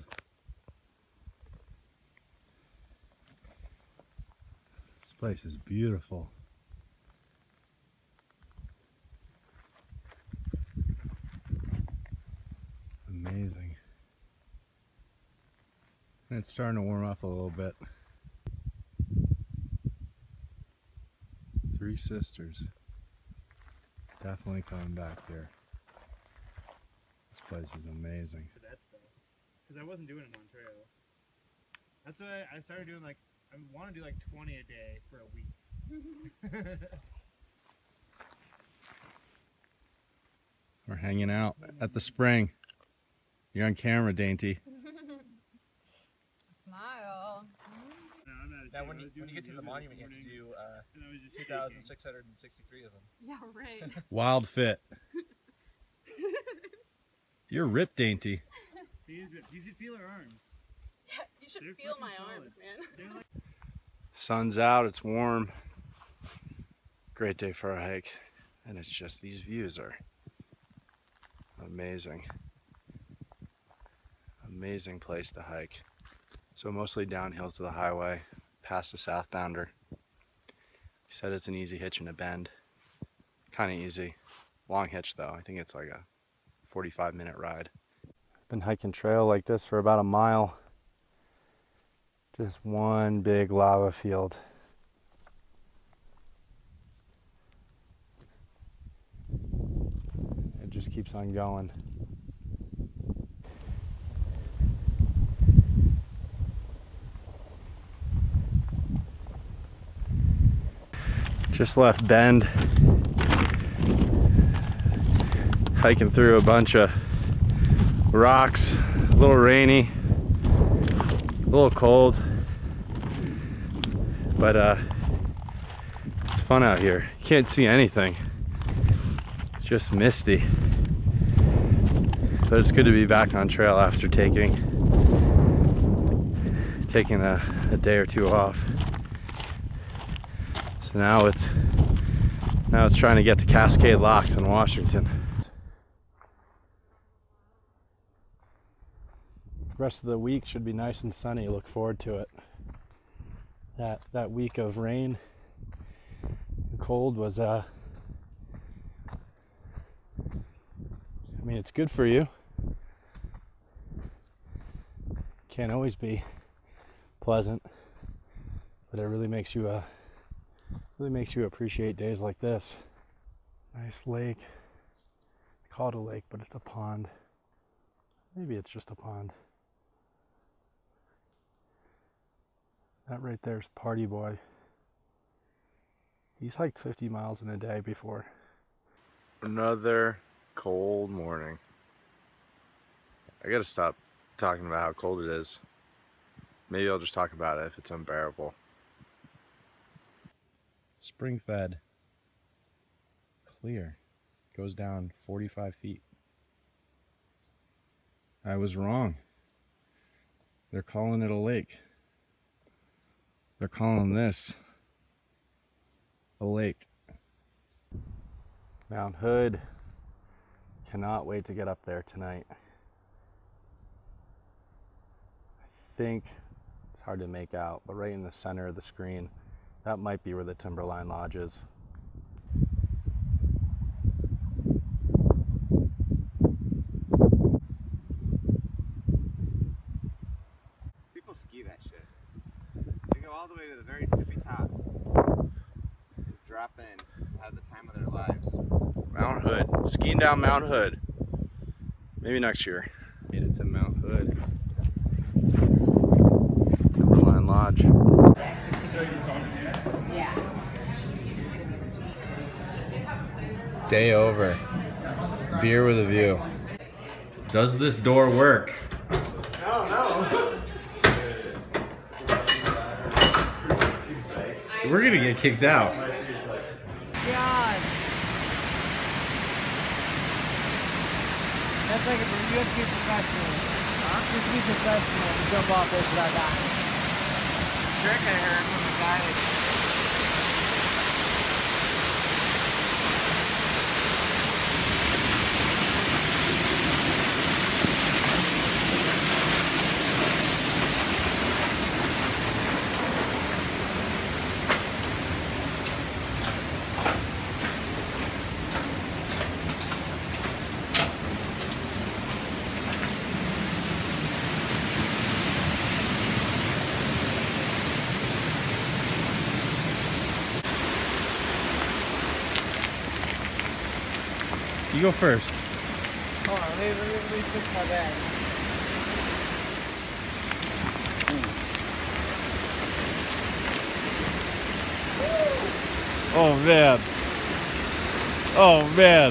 This place is beautiful. Amazing. And it's starting to warm up a little bit. 3 sisters. Definitely coming back here. This place is amazing. For that stuff. Because I wasn't doing it on trail. That's why I started doing I want to do 20 a day for a week. We're hanging out at the spring. You're on camera, Dainty. Smile. Now, when you get to the monument, you have to do 2,663 of them. Yeah, right. Wild fit. You're ripped, Dainty. You should feel her arms. Yeah, you should feel my arms, man. Sun's out, it's warm. Great day for a hike. And it's just, these views are amazing. Amazing place to hike. So mostly downhill to the highway, past the southbounder. He said it's an easy hitch in a bend. Kind of easy. Long hitch though. I think it's like a 45-minute ride. Been hiking trail like this for about a mile. Just one big lava field. It just keeps on going. Just left Bend, hiking through a bunch of rocks, a little rainy, a little cold, but it's fun out here. You can't see anything, it's just misty, but it's good to be back on trail after taking a day or 2 off. So now it's trying to get to Cascade Locks in Washington. The rest of the week should be nice and sunny. Look forward to it. That week of rain and cold was I mean, it's good for you. Can't always be pleasant, but it really makes you appreciate days like this. Nice lake. I call it a lake, but it's a pond. Maybe it's just a pond. That right there is Party Boy. He's hiked 50 miles in a day before. Another cold morning. I gotta stop talking about how cold it is. Maybe I'll just talk about it if it's unbearable. Spring fed. Clear. Goes down 45 feet. I was wrong. They're calling it a lake. They're calling this a lake. Mount Hood. Cannot wait to get up there tonight. I think it's hard to make out, but right in the center of the screen, that might be where the Timberline Lodge is. People ski that shit. They go all the way to the very tippy top. Drop in, have the time of their lives. Mount Hood. Skiing down Mount Hood. Maybe next year. Made it to Mount Hood. Timberline Lodge. Day over. Beer with a view. Does this door work? No. We're gonna get kicked out. God. That's like you have to be professional. Huh? You have to be professional to jump off this without dying. Trick I heard from the guy that You go first. Hold on, let me fix my bag. Oh man. Oh man.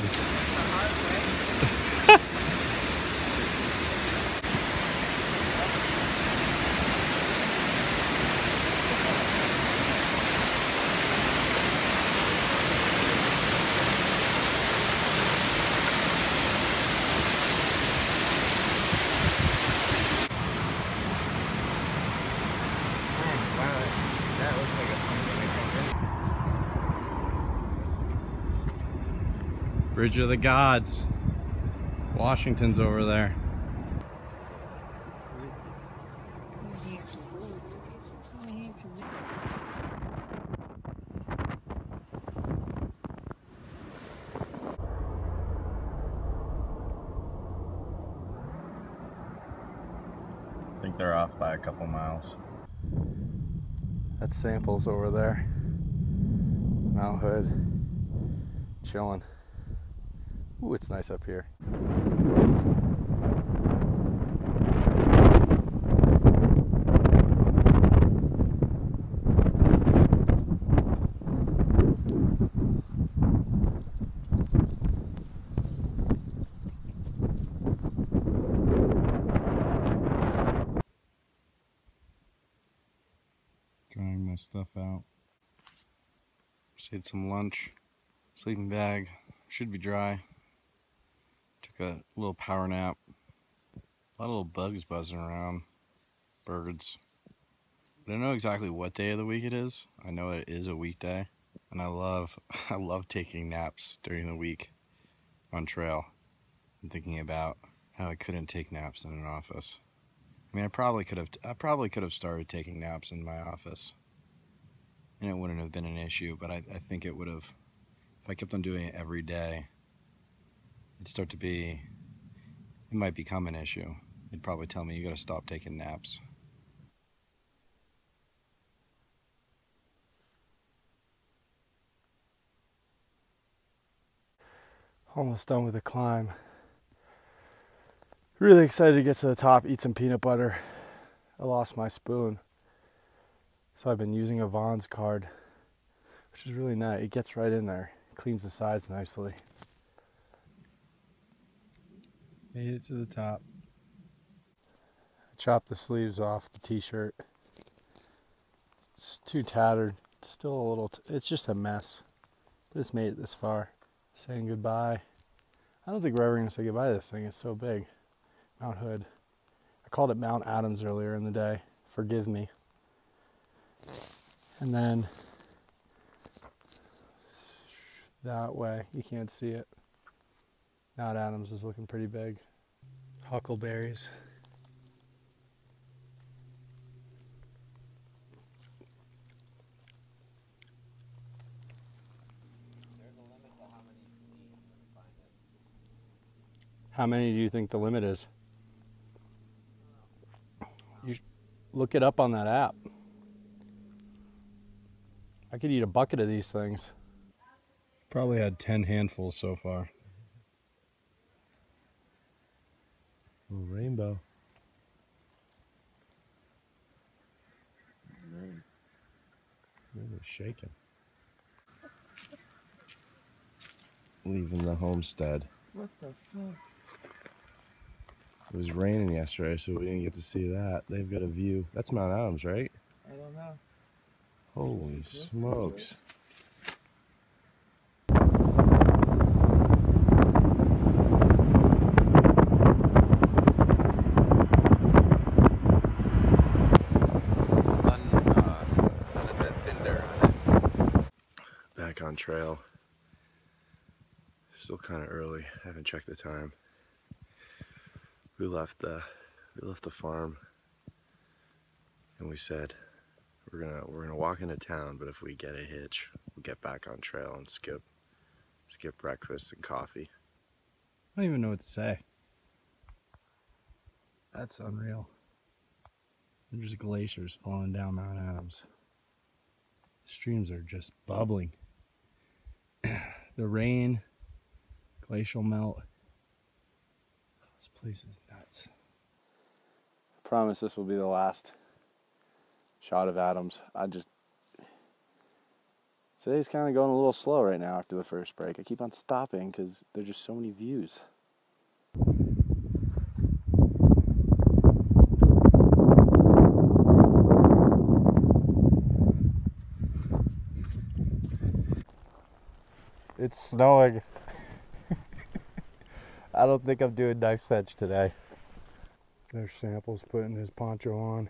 Bridge of the Gods. Washington's over there. I think they're off by a couple miles. That's Samples over there. Mount Hood. Chilling. Ooh, it's nice up here. Drying my stuff out. Just ate some lunch. Sleeping bag should be dry. Took a little power nap. A lot of little bugs buzzing around. Birds. I don't know exactly what day of the week it is. I know it is a weekday. And I love taking naps during the week on trail. And thinking about how I couldn't take naps in an office. I mean, I probably could have started taking naps in my office. And it wouldn't have been an issue, but I think it would have, if I kept on doing it every day, it might become an issue. They'd probably tell me you gotta stop taking naps. Almost done with the climb. Really excited to get to the top, eat some peanut butter. I lost my spoon, so I've been using a Vons card, which is really nice. It gets right in there, cleans the sides nicely. Made it to the top. I chopped the sleeves off the t-shirt. It's too tattered. It's still a little, it's just a mess. But it's made it this far. Saying goodbye. I don't think we're ever going to say goodbye to this thing. It's so big. Mount Hood. I called it Mount Adams earlier in the day. Forgive me. And then that way, you can't see it. Mount Adams is looking pretty big. Huckleberries. How many do you think the limit is? You look it up on that app. I could eat a bucket of these things. Probably had 10 handfuls so far. Ooh, rainbow. Really shaking. Leaving the homestead. What the fuck? It was raining yesterday, so we didn't get to see that. They've got a view. That's Mount Adams, right? I don't know. Holy smokes. Back on trail. Still kind of early. I haven't checked the time. We left the farm, and we said we're gonna walk into town, but if we get a hitch, we'll get back on trail and skip breakfast and coffee. I don't even know what to say. That's unreal. There's glaciers flowing down Mount Adams. Streams are just bubbling. The rain, glacial melt. This place is nuts. I promise this will be the last shot of Adams. Today's kind of going a little slow right now after the first break. I keep on stopping because there's just so many views. It's snowing. I don't think I'm doing knife edge today. There's Samples putting his poncho on.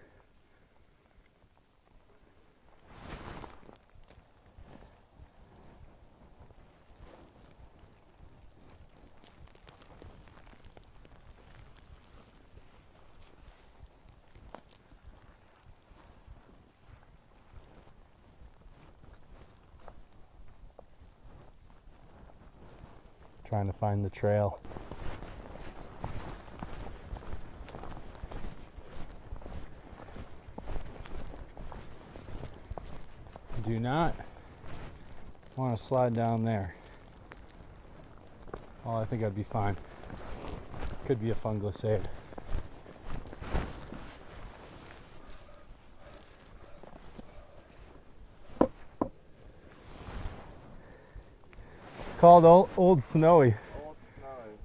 Trying to find the trail. Do not want to slide down there. Oh, I think I'd be fine. Could be a fun glissade. It's called Old Snowy. Old Snowy.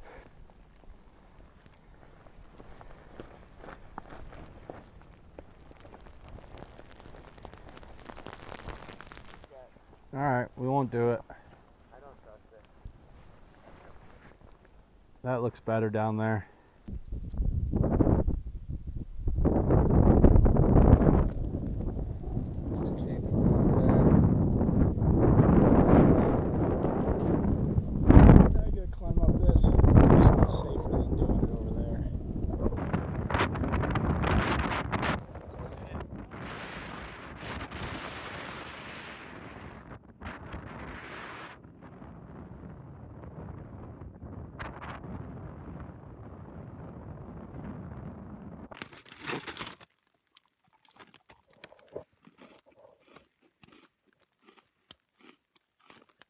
Alright, we won't do it. I don't trust it. That looks better down there. Just came from over there. I gotta climb up this. It's still safer than doing it over there.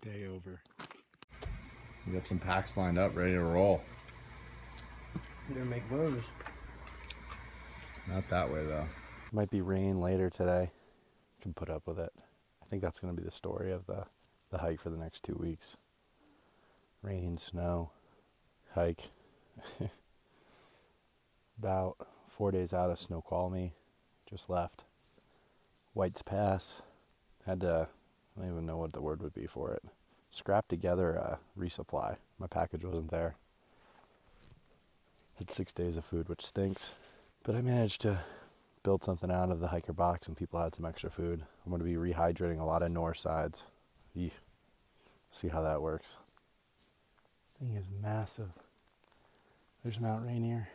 day over. We got some packs lined up, ready to roll. You gonna make moves. Not that way though. Might be rain later today. Can put up with it. I think that's going to be the story of the hike for the next 2 weeks. Rain, snow, hike. About 4 days out of Snoqualmie. Just left. White's Pass. Had to, I don't even know what the word would be for it. Scrapped together a resupply. My package wasn't there. Had 6 days of food, which stinks. But I managed to build something out of the hiker box and people had some extra food. I'm going to be rehydrating a lot of north sides. Eek. See how that works. Thing is massive. There's Mount Rainier.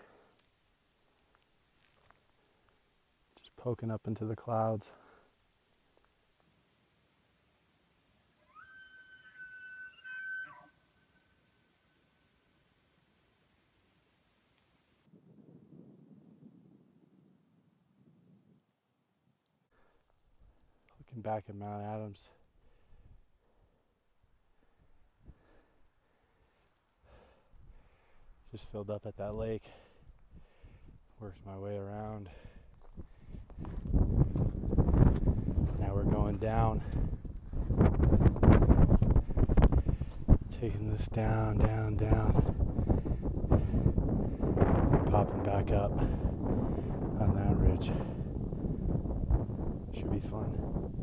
Just poking up into the clouds. Looking back at Mount Adams. Just filled up at that lake. Worked my way around. Now we're going down. Taking this down, down, down. And popping back up on that ridge. Should be fun.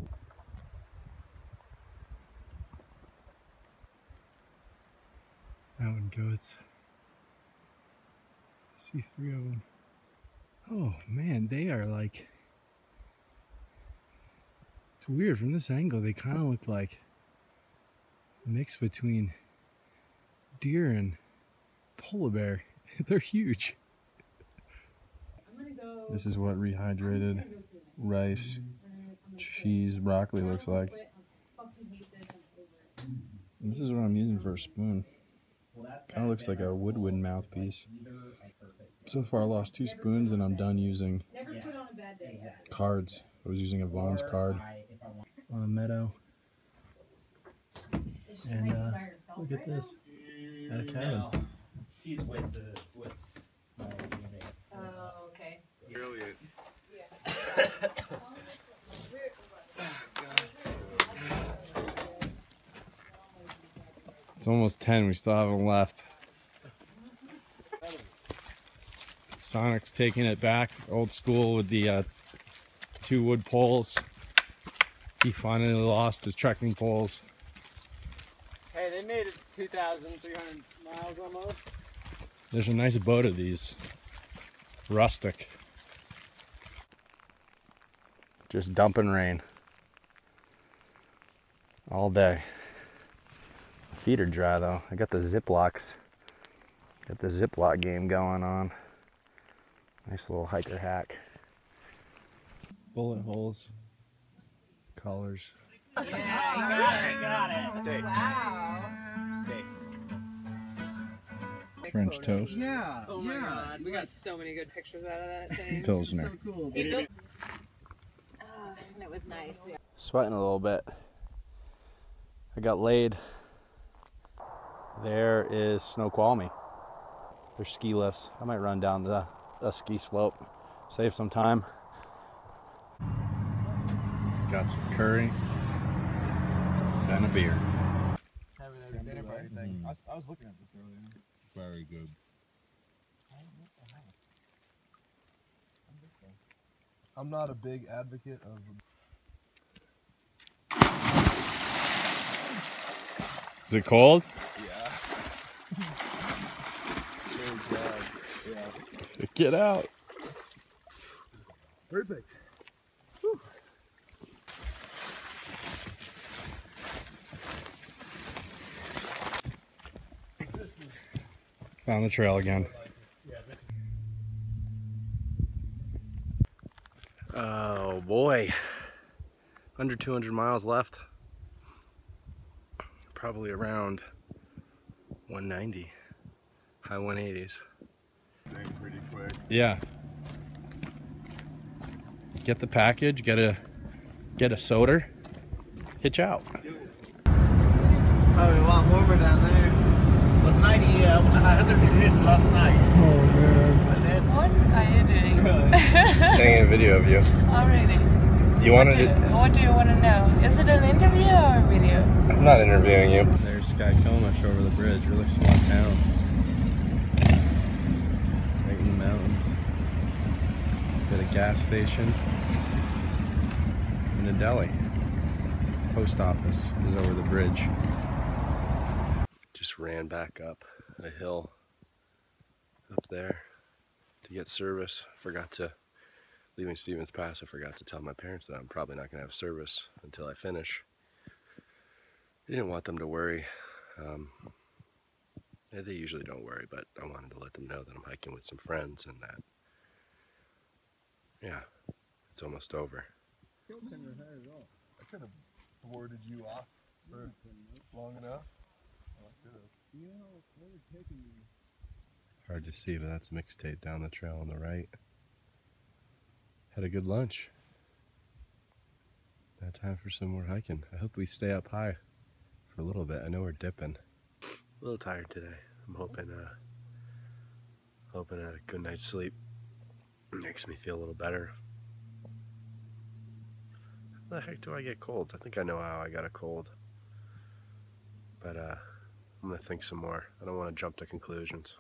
Mountain goats. See 3 of them. Oh man, they are like, it's weird from this angle. They kind of look like a mix between deer and polar bear. They're huge. This is what rehydrated rice, cheese, broccoli looks like. And this is what I'm using for a spoon. Kind of looks like a woodwind mouthpiece. So far I lost 2 spoons and I'm done using cards. I was using a Vaughn's card on a meadow. And look at this. At a cabin. She's with Oh, okay. Brilliant. It's almost 10, we still haven't left. Sonic's taking it back, old school with the 2 wood poles. He finally lost his trekking poles. Hey, they made it 2,300 miles almost. There's a nice boat of these. Rustic. Just dumping rain. All day. Feet are dry though. I got the Ziplocs. Got the Ziploc game going on. Nice little hiker hack. Bullet holes. Collars. Yeah, got it. Steak. Wow. Steak. French toast. Yeah. Oh my god, we got so many good pictures out of that thing. Pilsner. So cool. And it was nice. Sweating a little bit. I got laid. There is Snoqualmie. There's ski lifts. I might run down the ski slope. Save some time. Got some curry and a beer. Having a dinner party thing. I was looking at this earlier. Very good. I'm not a big advocate of. Is it cold? Yeah. Very bad. Yeah. Get out. Perfect. Found the trail again. Oh boy. Under 200 miles left. Probably around 190. High 180s. Pretty quick. Yeah. Get the package, get a soda, hitch out. Probably a lot warmer down there. It was 100 degrees last night. Oh man. What are you doing? Taking a video of you. Already. You wanted to? What do you want to know? Is it an interview or a video? I'm not interviewing you. There's Skykomish over the bridge. Really small town. Right in the mountains. Got a gas station and a deli. Post office is over the bridge. Just ran back up a hill up there to get service. Forgot to, leaving Stevens Pass, I forgot to tell my parents that I'm probably not going to have service until I finish. I didn't want them to worry. They usually don't worry, but I wanted to let them know that I'm hiking with some friends and that, yeah, it's almost over. I could have warded you off for long enough. Hard to see, but that's Mixtape down the trail on the right. Had a good lunch. Now time for some more hiking. I hope we stay up high for a little bit. I know we're dipping. A little tired today. I'm hoping a good night's sleep makes me feel a little better. How the heck do I get colds? I think I know how I got a cold. But I'm gonna think some more. I don't want to jump to conclusions.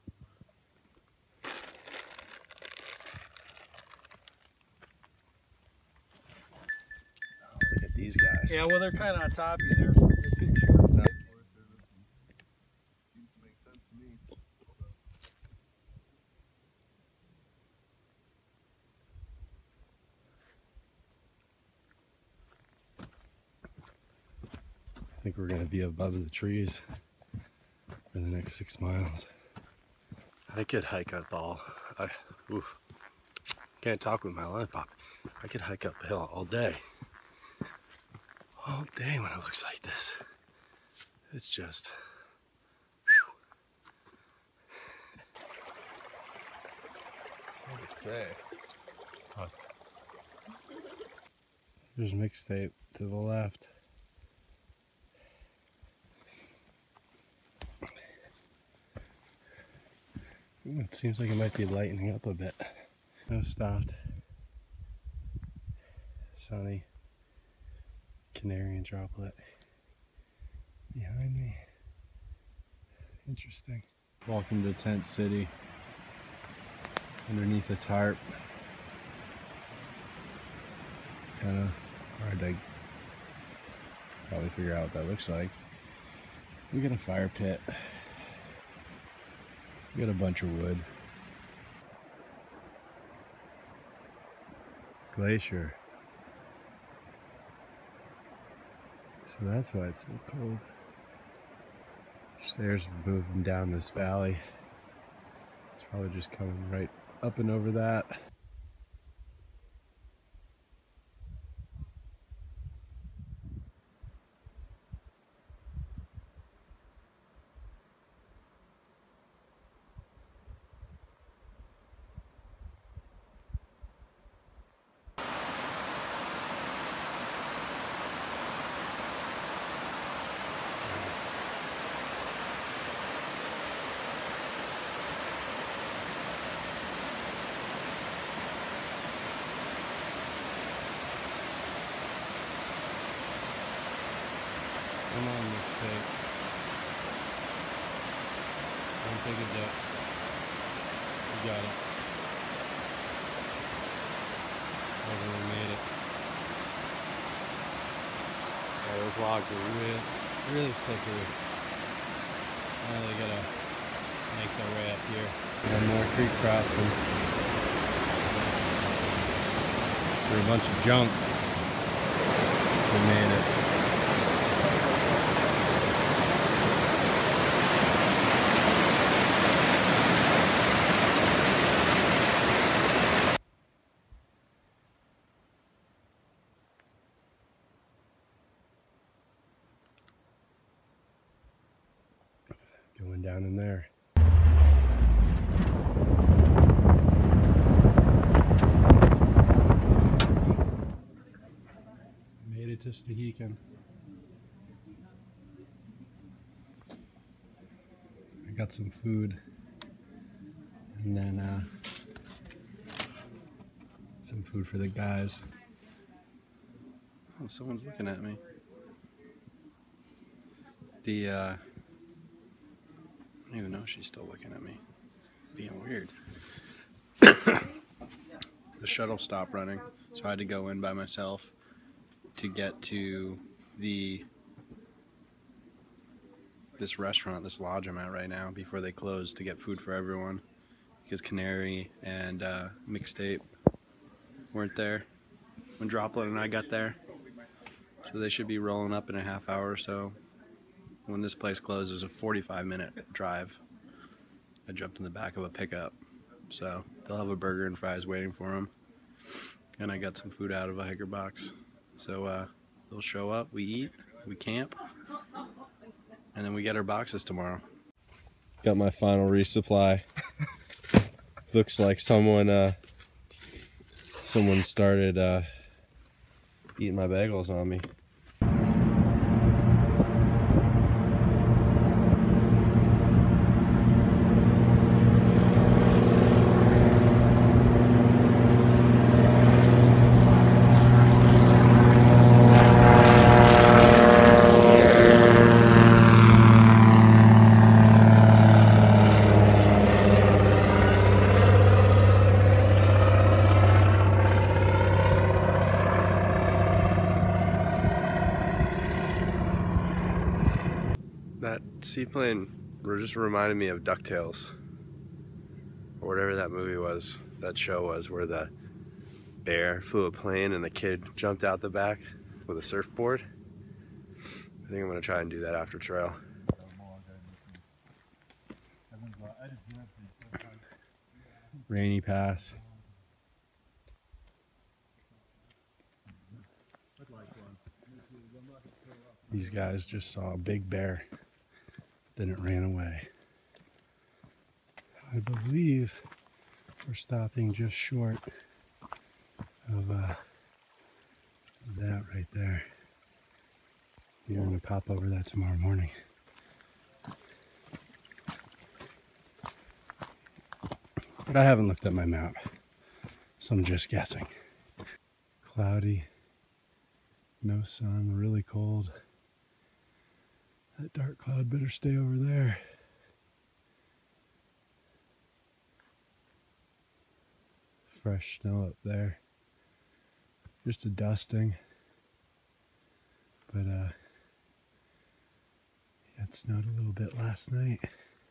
Look at these guys. Yeah, well, they're kind of on top of you there. They're pretty short. No. Seems to make sense to me. I think we're gonna be above the trees for the next 6 miles. I could hike up can't talk with my lollipop. I could hike up a hill all day. All day when it looks like this. It's just, What to say? there's Mixtape to the left. Ooh, it seems like it might be lightening up a bit. No, stopped. Sunny. Canarian droplet behind me. Interesting. Welcome to Tent City. Underneath the tarp. Kind of hard to probably figure out what that looks like. We got a fire pit. We got a bunch of wood. Glacier. So that's why it's so cold. Stairs moving down this valley. It's probably just coming right up and over that. Come on, Mixtape. Don't take a dip. You got it. Everyone made it. Yeah, those logs are really slippery. Now they gotta make their way up here. One more creek crossing. For a bunch of junk. We made it. Going down in there. Made it to Stehekin. got some food, and then some food for the guys. Oh, someone's looking at me. I don't even know if she's still looking at me. Being weird. The shuttle stopped running, so I had to go in by myself to get to this restaurant, this lodge I'm at right now, before they closed, to get food for everyone, because Canary and Mixtape weren't there when Droplet and I got there, so they should be rolling up in a half hour or so. When this place closes, a 45-minute drive. I jumped in the back of a pickup, so they'll have a burger and fries waiting for them, and I got some food out of a hiker box. So they'll show up, we eat, we camp, and then we get our boxes tomorrow. Got my final resupply. Looks like someone started eating my bagels on me. That seaplane just reminded me of DuckTales, or whatever that movie was, that show was, where the bear flew a plane and the kid jumped out the back with a surfboard. I think I'm gonna try and do that after trail. Rainy Pass. These guys just saw a big bear, then it ran away. I believe we're stopping just short of that right there. We're going to pop over that tomorrow morning. But I haven't looked at my map, so I'm just guessing. Cloudy, no sun, really cold. That dark cloud better stay over there. Fresh snow up there. Just a dusting. But yeah, it snowed a little bit last night.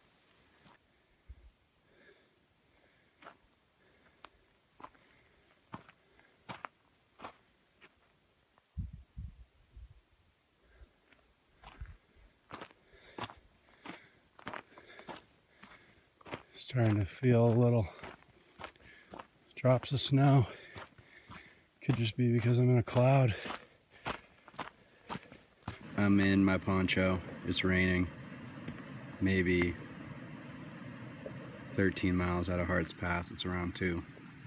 Starting to feel a little drops of snow. Could just be because I'm in a cloud. I'm in my poncho. It's raining. Maybe 13 miles out of Hart's Pass. It's around 2.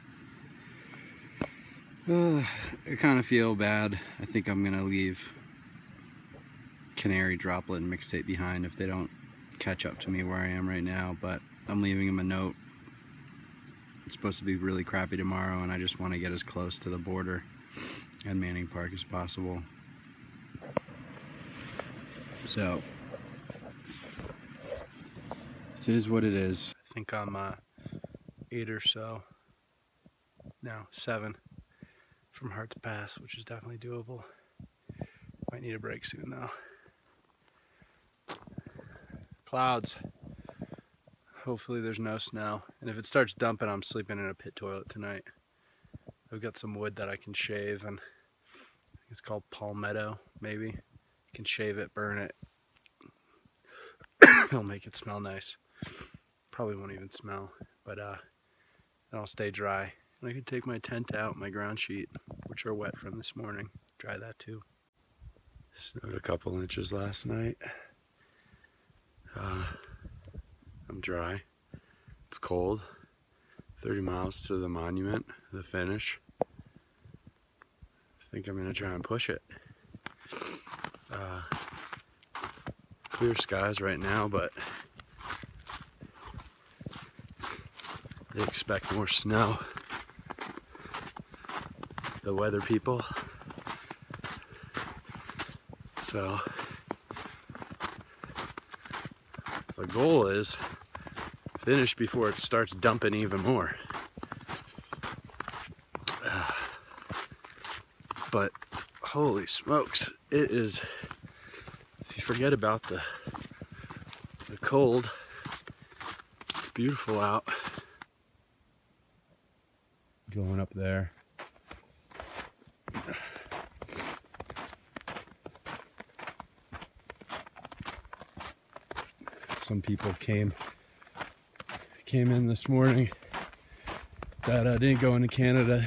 I kind of feel bad. I think I'm gonna leave Canary, Droplet, and Mixtape behind if they don't catch up to me where I am right now, but I'm leaving him a note. It's supposed to be really crappy tomorrow, and I just want to get as close to the border and Manning Park as possible. So, it is what it is. I think I'm 8 or so, no, 7 from Hart's Pass, which is definitely doable. Might need a break soon though. Clouds. Hopefully there's no snow, and if it starts dumping, I'm sleeping in a pit toilet tonight. I've got some wood that I can shave, and it's called palmetto, maybe. You can shave it, burn it. It'll make it smell nice. Probably won't even smell, but then I'll stay dry. And I can take my tent out, my ground sheet, which are wet from this morning. Dry that too. Snowed a couple inches last night. I'm dry. It's cold. 30 miles to the monument, the finish. I think I'm gonna try and push it. Clear skies right now, but They expect more snow. The weather people. So the goal is finish before it starts dumping even more. But holy smokes, it is, if you forget about the cold, it's beautiful out. Going up there. Some people came in this morning that didn't go into Canada,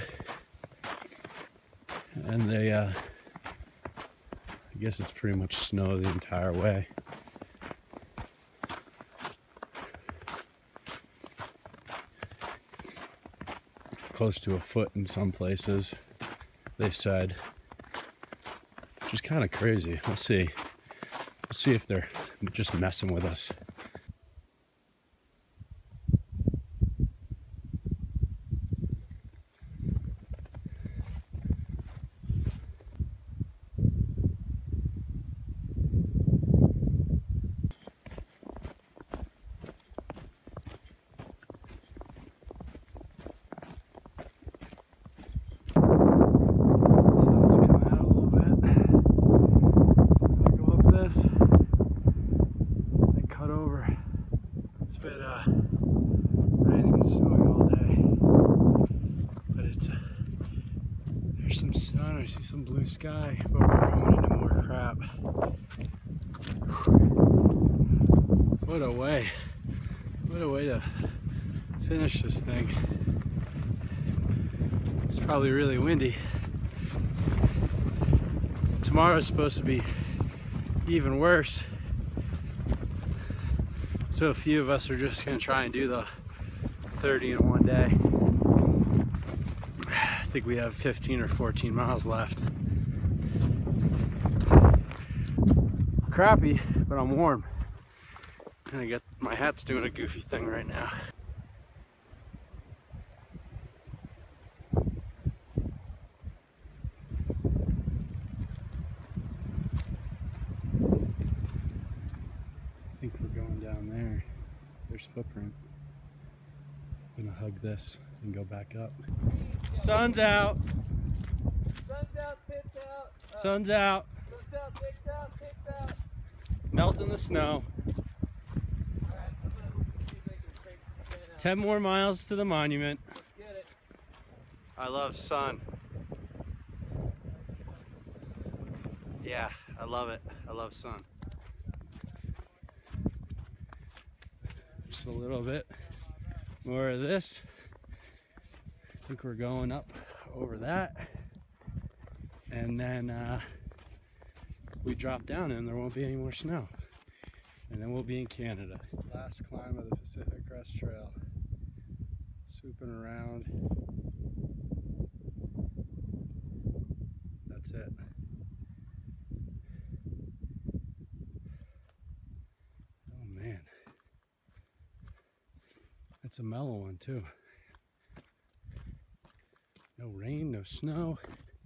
and they I guess it's pretty much snow the entire way. Close to a foot in some places, they said, which is kind of crazy. We'll see. We'll see if they're just messing with us. It's been raining and snowing all day, but there's some sun, I see some blue sky, but we're going into more crap. What a way to finish this thing. It's probably really windy. Tomorrow's supposed to be even worse. So a few of us are just gonna try and do the 30 in one day. I think we have 15 or 14 miles left. Crappy, but I'm warm. And I got my hat's doing a goofy thing right now. I think we're going down there. There's footprint. I'm gonna hug this and go back up. Sun's out. Sun's out, tits out. Sun's out. Sun's out, tits out, tits out. Melting the snow. 10 more miles to the monument. Let's get it. I love sun. Yeah, I love it. I love sun. Just a little bit more of this. I think we're going up over that. And then we drop down and there won't be any more snow. And then we'll be in Canada. Last climb of the Pacific Crest Trail. Swooping around. That's it. Oh man. It's a mellow one too. No rain, no snow.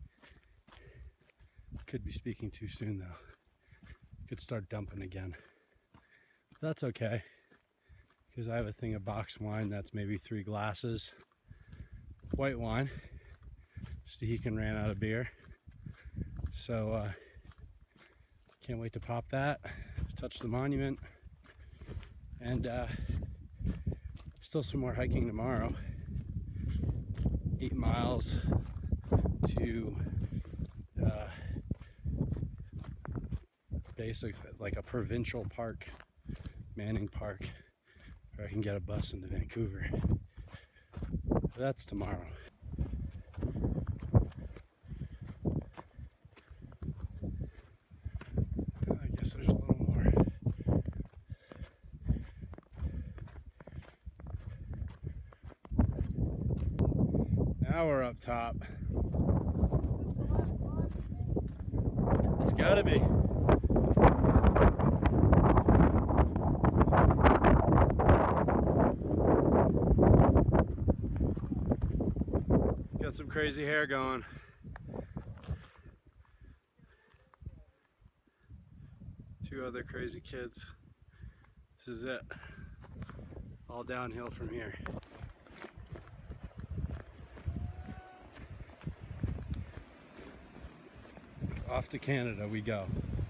Could be speaking too soon though. Could start dumping again. That's okay, because I have a thing of boxed wine that's maybe 3 glasses. White wine. Stehekin ran out of beer. So can't wait to pop that, touch the monument, and still some more hiking tomorrow. 8 miles to basically like a provincial park, Manning Park, where I can get a bus into Vancouver. That's tomorrow. I guess there's a little more. Now we're up top. It's gotta be. crazy hair going. Two other crazy kids. This is it. All downhill from here. Off to Canada we go.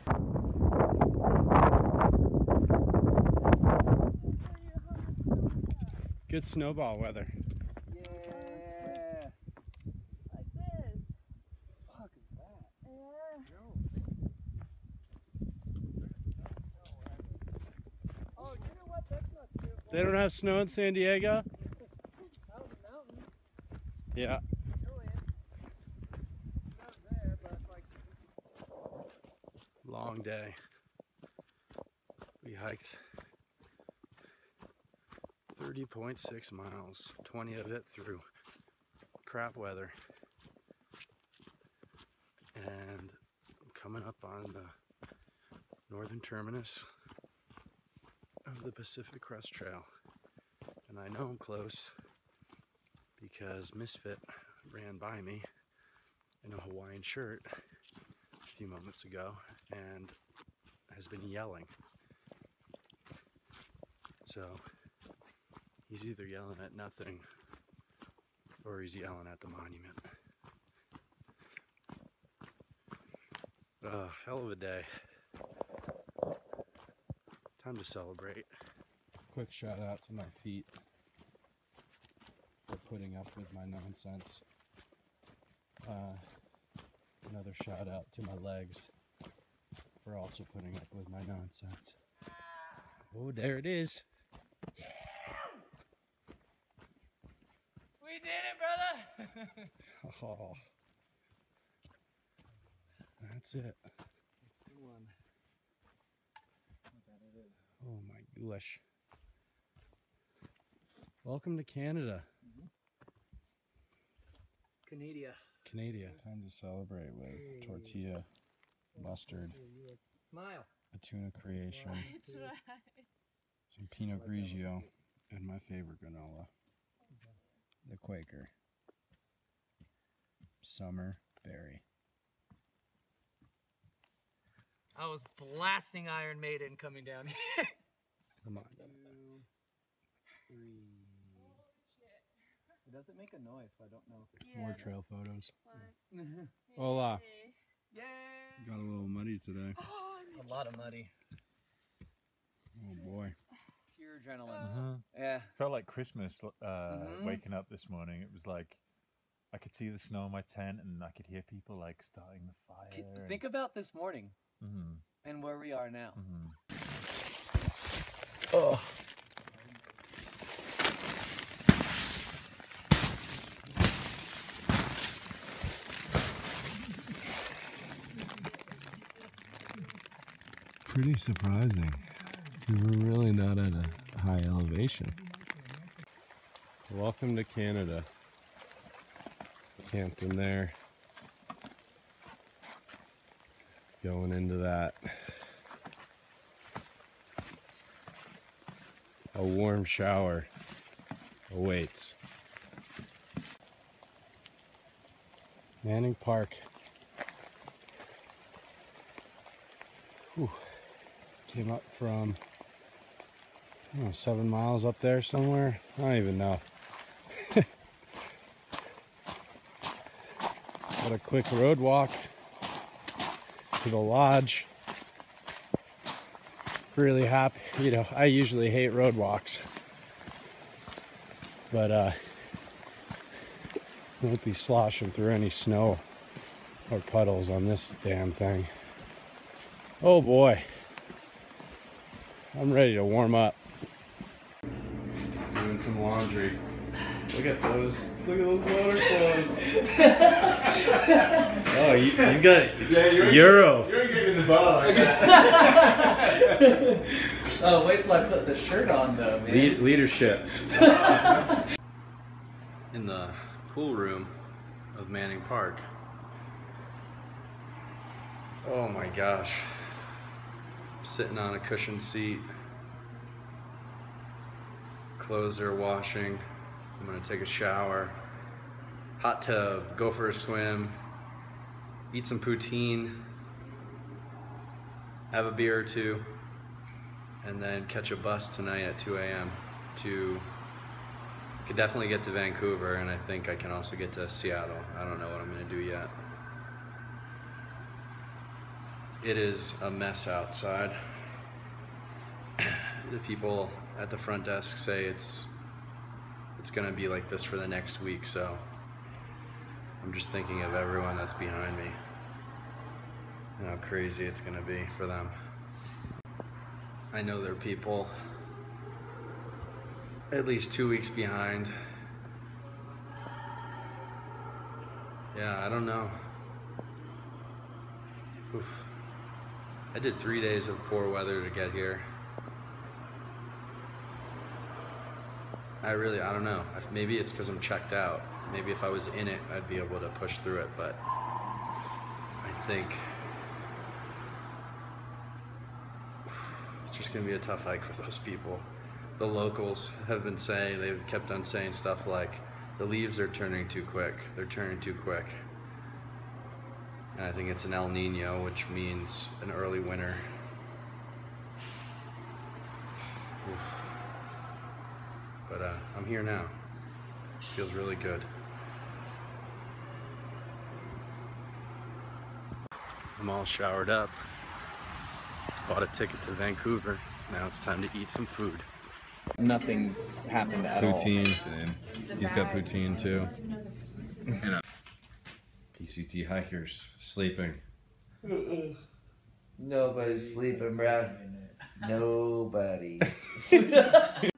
Good snowball weather. Yeah. Like this. Fuck is that? Oh, you know what? That's not too bad. They don't have snow in San Diego? Out in the mountains. Yeah. Long day. We hiked 30.6 miles, 20 of it through crap weather. And I'm coming up on the northern terminus of the Pacific Crest Trail. And I know I'm close because Misfit ran by me in a Hawaiian shirt a few moments ago and has been yelling. So he's either yelling at nothing or he's yelling at the monument. Hell of a day. Time to celebrate. Quick shout out to my feet for putting up with my nonsense. Another shout out to my legs for also putting up with my nonsense. Oh, there it is. Yeah. We did it, brother. Oh, that's it. That's the one. Oh my gosh. Welcome to Canada. Canada. Canada. Time to celebrate with tortilla, mustard, Smile. a tuna creation, That's right. some Pinot Grigio, and my favorite granola, the Quaker Summer Berry. I was blasting Iron Maiden coming down here. Come on. 2, 3. It doesn't make a noise, so I don't know if it's More trail photos. Yeah. Hola. Yay! Got a little muddy today. A lot of muddy. Oh boy. Pure adrenaline. Yeah. Felt like Christmas waking up this morning. It was like I could see the snow in my tent and I could hear people like starting the fire. Think about this morning and where we are now. Oh. Pretty surprising. We were really not at a high elevation. Welcome to Canada. Camped in there. Going into that. A warm shower awaits. Manning Park. Whew. Came up from, I don't know, 7 miles up there somewhere. I don't even know. Got a quick road walk to the lodge. Really happy. You know, I usually hate road walks, but won't be sloshing through any snow or puddles on this damn thing. Oh boy. I'm ready to warm up. Doing some laundry. Look at those loader clothes. Oh, you got Euro. You're getting the ball. Oh, wait till I put the shirt on though, man. Leadership. In the pool room of Manning Park. Oh my gosh. I'm sitting on a cushioned seat. Clothes are washing. I'm gonna take a shower. hot tub, go for a swim, eat some poutine, have a beer or two, and then catch a bus tonight at 2 a.m. to, could definitely get to Vancouver, and I think I can also get to Seattle. I don't know what I'm gonna do yet. It is a mess outside. The people at the front desk say it's gonna be like this for the next week, so I'm just thinking of everyone that's behind me and how crazy it's gonna be for them. I know there are people at least 2 weeks behind. Yeah, I don't know. Oof. I did 3 days of poor weather to get here. I don't know. Maybe it's because I'm checked out. Maybe if I was in it, I'd be able to push through it, but I think it's just gonna be a tough hike for those people. The locals have been saying, they've kept on saying stuff like, the leaves are turning too quick. They're turning too quick. And I think it's an El Nino, which means an early winter. Oof. But I'm here now. Feels really good. I'm all showered up. Bought a ticket to Vancouver. Now it's time to eat some food. Nothing happened at all. Poutine. He's got poutine too. PCT hikers sleeping. Nobody's sleeping, bruh. Nobody.